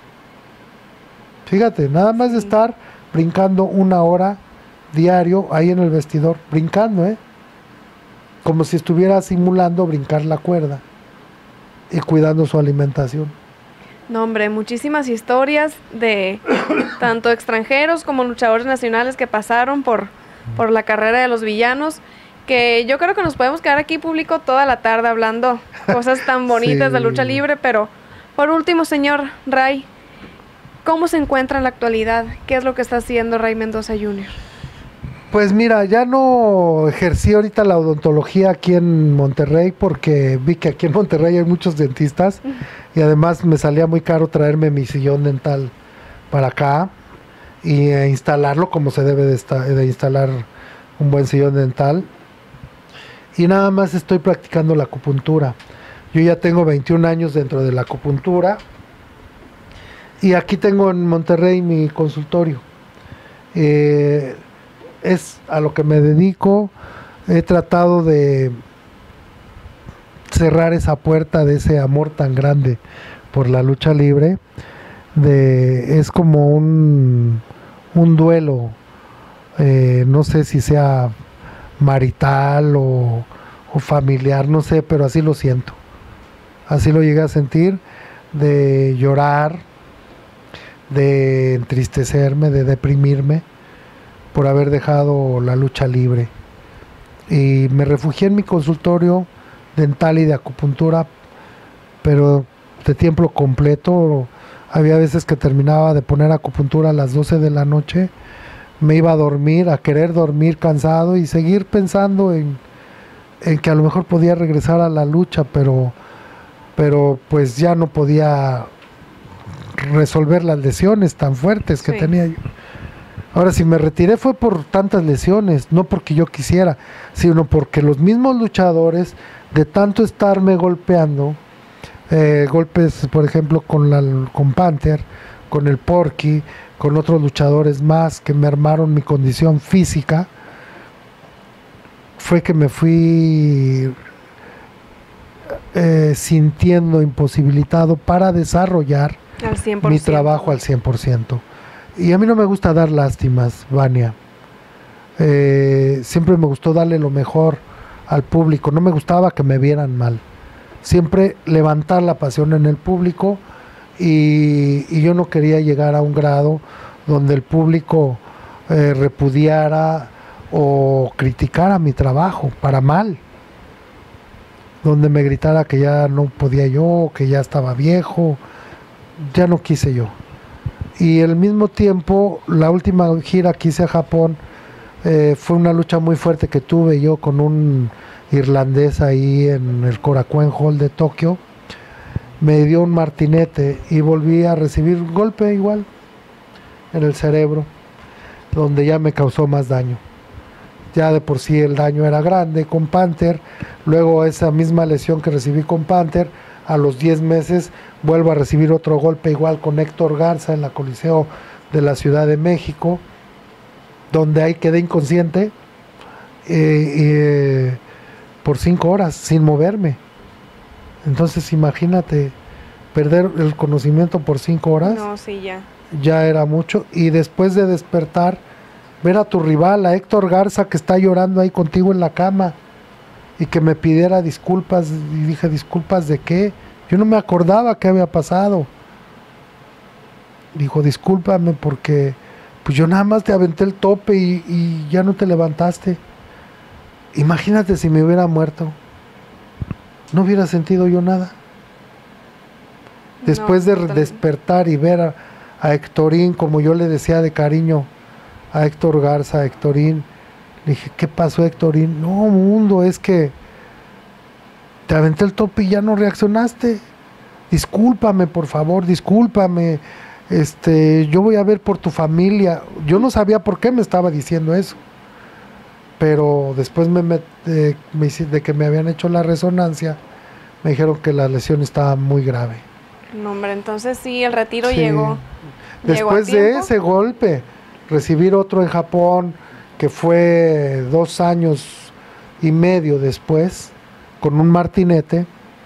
Fíjate, nada más de estar brincando 1 hora diario ahí en el vestidor, brincando, como si estuviera simulando brincar la cuerda y cuidando su alimentación. No, hombre, muchísimas historias de tanto extranjeros como luchadores nacionales que pasaron por la carrera de los villanos, que yo creo que nos podemos quedar aquí público toda la tarde hablando cosas tan bonitas de lucha libre, pero por último, señor Ray, ¿cómo se encuentra en la actualidad? ¿Qué es lo que está haciendo Ray Mendoza Jr.? Pues mira, ya no ejercí ahorita la odontología aquí en Monterrey porque vi que aquí en Monterrey hay muchos dentistas y además me salía muy caro traerme mi sillón dental para acá y instalarlo como se debe de instalar un buen sillón dental. Y nada más estoy practicando la acupuntura. Yo ya tengo 21 años dentro de la acupuntura y aquí tengo en Monterrey mi consultorio. Es a lo que me dedico. He tratado de cerrar esa puerta de ese amor tan grande por la lucha libre. Es como un duelo, no sé si sea marital o familiar, no sé, pero así lo siento. Así lo llegué a sentir, de llorar, de entristecerme, de deprimirme por haber dejado la lucha libre. Y me refugié en mi consultorio dental y de acupuntura, pero de tiempo completo. Había veces que terminaba de poner acupuntura a las 12 de la noche, me iba a dormir, a querer dormir cansado y seguir pensando en que a lo mejor podía regresar a la lucha, pero pues ya no podía resolver las lesiones tan fuertes que tenía yo. Ahora, si me retiré fue por tantas lesiones, no porque yo quisiera, sino porque los mismos luchadores, de tanto estarme golpeando, golpes, por ejemplo, con Panther, con el Porky, con otros luchadores más que me armaron mi condición física, fue que me fui sintiendo imposibilitado para desarrollar al 100%. Mi trabajo al 100%. Y a mí no me gusta dar lástimas, Vania. Siempre me gustó darle lo mejor al público, no me gustaba que me vieran mal. Siempre levantar la pasión en el público y yo no quería llegar a un grado donde el público repudiara o criticara mi trabajo para mal, donde me gritara que ya no podía yo, que ya estaba viejo. Ya no quise yo. Y al mismo tiempo, la última gira que hice a Japón fue una lucha muy fuerte que tuve yo con un irlandés ahí en el Korakuen Hall de Tokio. Me dio un martinete y volví a recibir un golpe igual en el cerebro, donde ya me causó más daño. Ya de por sí el daño era grande con Panther. Luego esa misma lesión que recibí con Panther, a los 10 meses vuelvo a recibir otro golpe igual con Héctor Garza en la Coliseo de la Ciudad de México, donde ahí quedé inconsciente por 5 horas sin moverme. Entonces imagínate, perder el conocimiento por 5 horas. No, sí, ya era mucho. Y después de despertar, ver a tu rival, a Héctor Garza, que está llorando ahí contigo en la cama, y que me pidiera disculpas, y dije, ¿disculpas de qué? Yo no me acordaba qué había pasado. Dijo, discúlpame porque pues yo nada más te aventé el tope y ya no te levantaste. Imagínate si me hubiera muerto. No hubiera sentido yo nada. Después de despertar y ver a Héctorín, como yo le decía de cariño a Héctor Garza, Héctorín, le dije, ¿qué pasó, Héctorín? No, mundo, es que te aventé el tope y ya no reaccionaste. Discúlpame, por favor, discúlpame. Yo voy a ver por tu familia. Yo no sabía por qué me estaba diciendo eso. Pero después de que me habían hecho la resonancia, me dijeron que la lesión estaba muy grave. No, hombre, entonces sí, el retiro llegó. Después de ese golpe, recibir otro en Japón, que fue 2 años y medio después, con un martinete,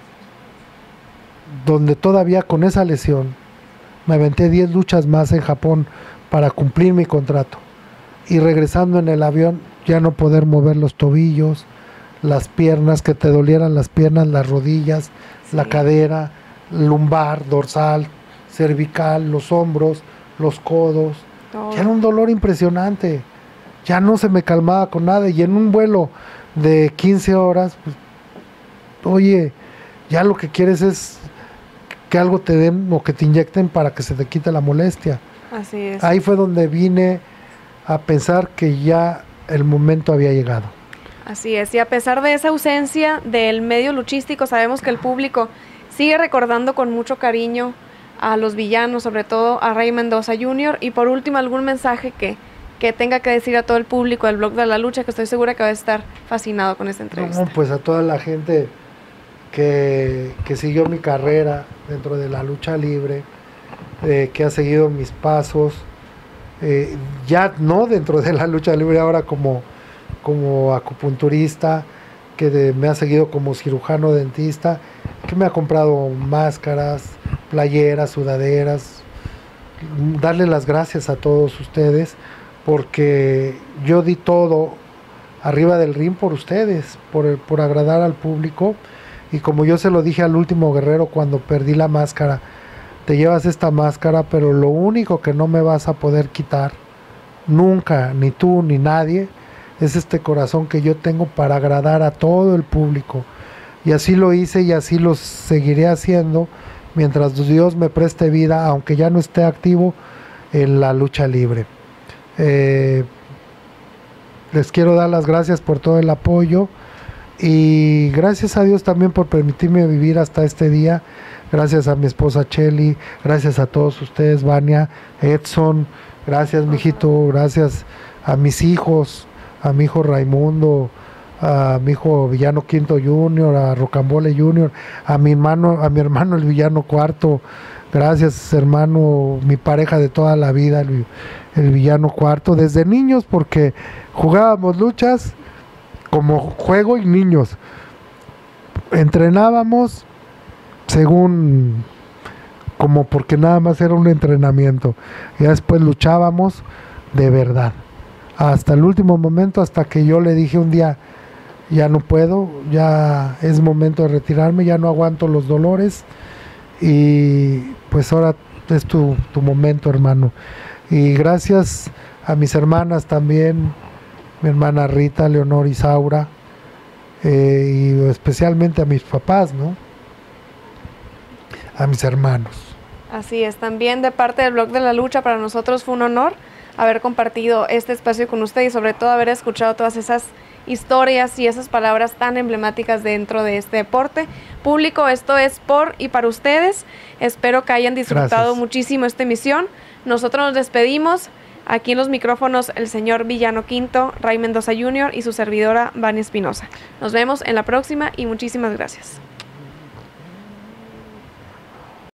donde todavía con esa lesión me aventé 10 luchas más en Japón para cumplir mi contrato, y regresando en el avión ya no poder mover los tobillos, las piernas, que te dolieran las piernas, las rodillas, sí, la cadera, lumbar, dorsal, cervical, los hombros, los codos. Ya era un dolor impresionante, ya no se me calmaba con nada, y en un vuelo de 15 horas, pues, oye, ya lo que quieres es que algo te den o que te inyecten para que se te quite la molestia. Así es. Ahí fue donde vine a pensar que ya el momento había llegado. Así es, y a pesar de esa ausencia del medio luchístico, sabemos que el público sigue recordando con mucho cariño a los villanos, sobre todo a Rey Mendoza Jr. Y por último, algún mensaje que tenga que decir a todo el público del Blog de la Lucha, que estoy segura que va a estar fascinado con esta entrevista. No, pues a toda la gente que siguió mi carrera dentro de la lucha libre, que ha seguido mis pasos, ya no dentro de la lucha libre, ahora como acupunturista, que me ha seguido como cirujano dentista, que me ha comprado máscaras, playeras, sudaderas. Darle las gracias a todos ustedes, porque yo di todo arriba del ring por ustedes, por agradar al público. Y como yo se lo dije al último guerrero cuando perdí la máscara, te llevas esta máscara, pero lo único que no me vas a poder quitar nunca, ni tú ni nadie, es este corazón que yo tengo para agradar a todo el público. Y así lo hice y así lo seguiré haciendo mientras Dios me preste vida, aunque ya no esté activo en la lucha libre. Les quiero dar las gracias por todo el apoyo, y gracias a Dios también por permitirme vivir hasta este día. Gracias a mi esposa Cheli, gracias a todos ustedes, Vania, Edson, gracias mijito, gracias a mis hijos, a mi hijo Raimundo, a mi hijo Villano Quinto Junior, a Rocambole Junior, a mi hermano el Villano Cuarto, Gracias, hermano, mi pareja de toda la vida, el villano cuarto, desde niños, porque jugábamos luchas como juego y niños. Entrenábamos según, como porque nada más era un entrenamiento. Ya después luchábamos de verdad. Hasta el último momento, hasta que yo le dije un día, ya no puedo, ya es momento de retirarme, ya no aguanto los dolores. Y pues ahora es tu momento, hermano. Y gracias a mis hermanas también, mi hermana Rita, Leonor, Isaura, y especialmente a mis papás, ¿no? A mis hermanos. Así es, también de parte del Blog de la Lucha, para nosotros fue un honor haber compartido este espacio con usted y sobre todo haber escuchado todas esas historias y esas palabras tan emblemáticas dentro de este deporte. Público, esto es por y para ustedes. Espero que hayan disfrutado muchísimo esta emisión. Nosotros nos despedimos. Aquí en los micrófonos el señor Villano Quinto, Ray Mendoza Jr. y su servidora Vania Espinosa. Nos vemos en la próxima y muchísimas gracias.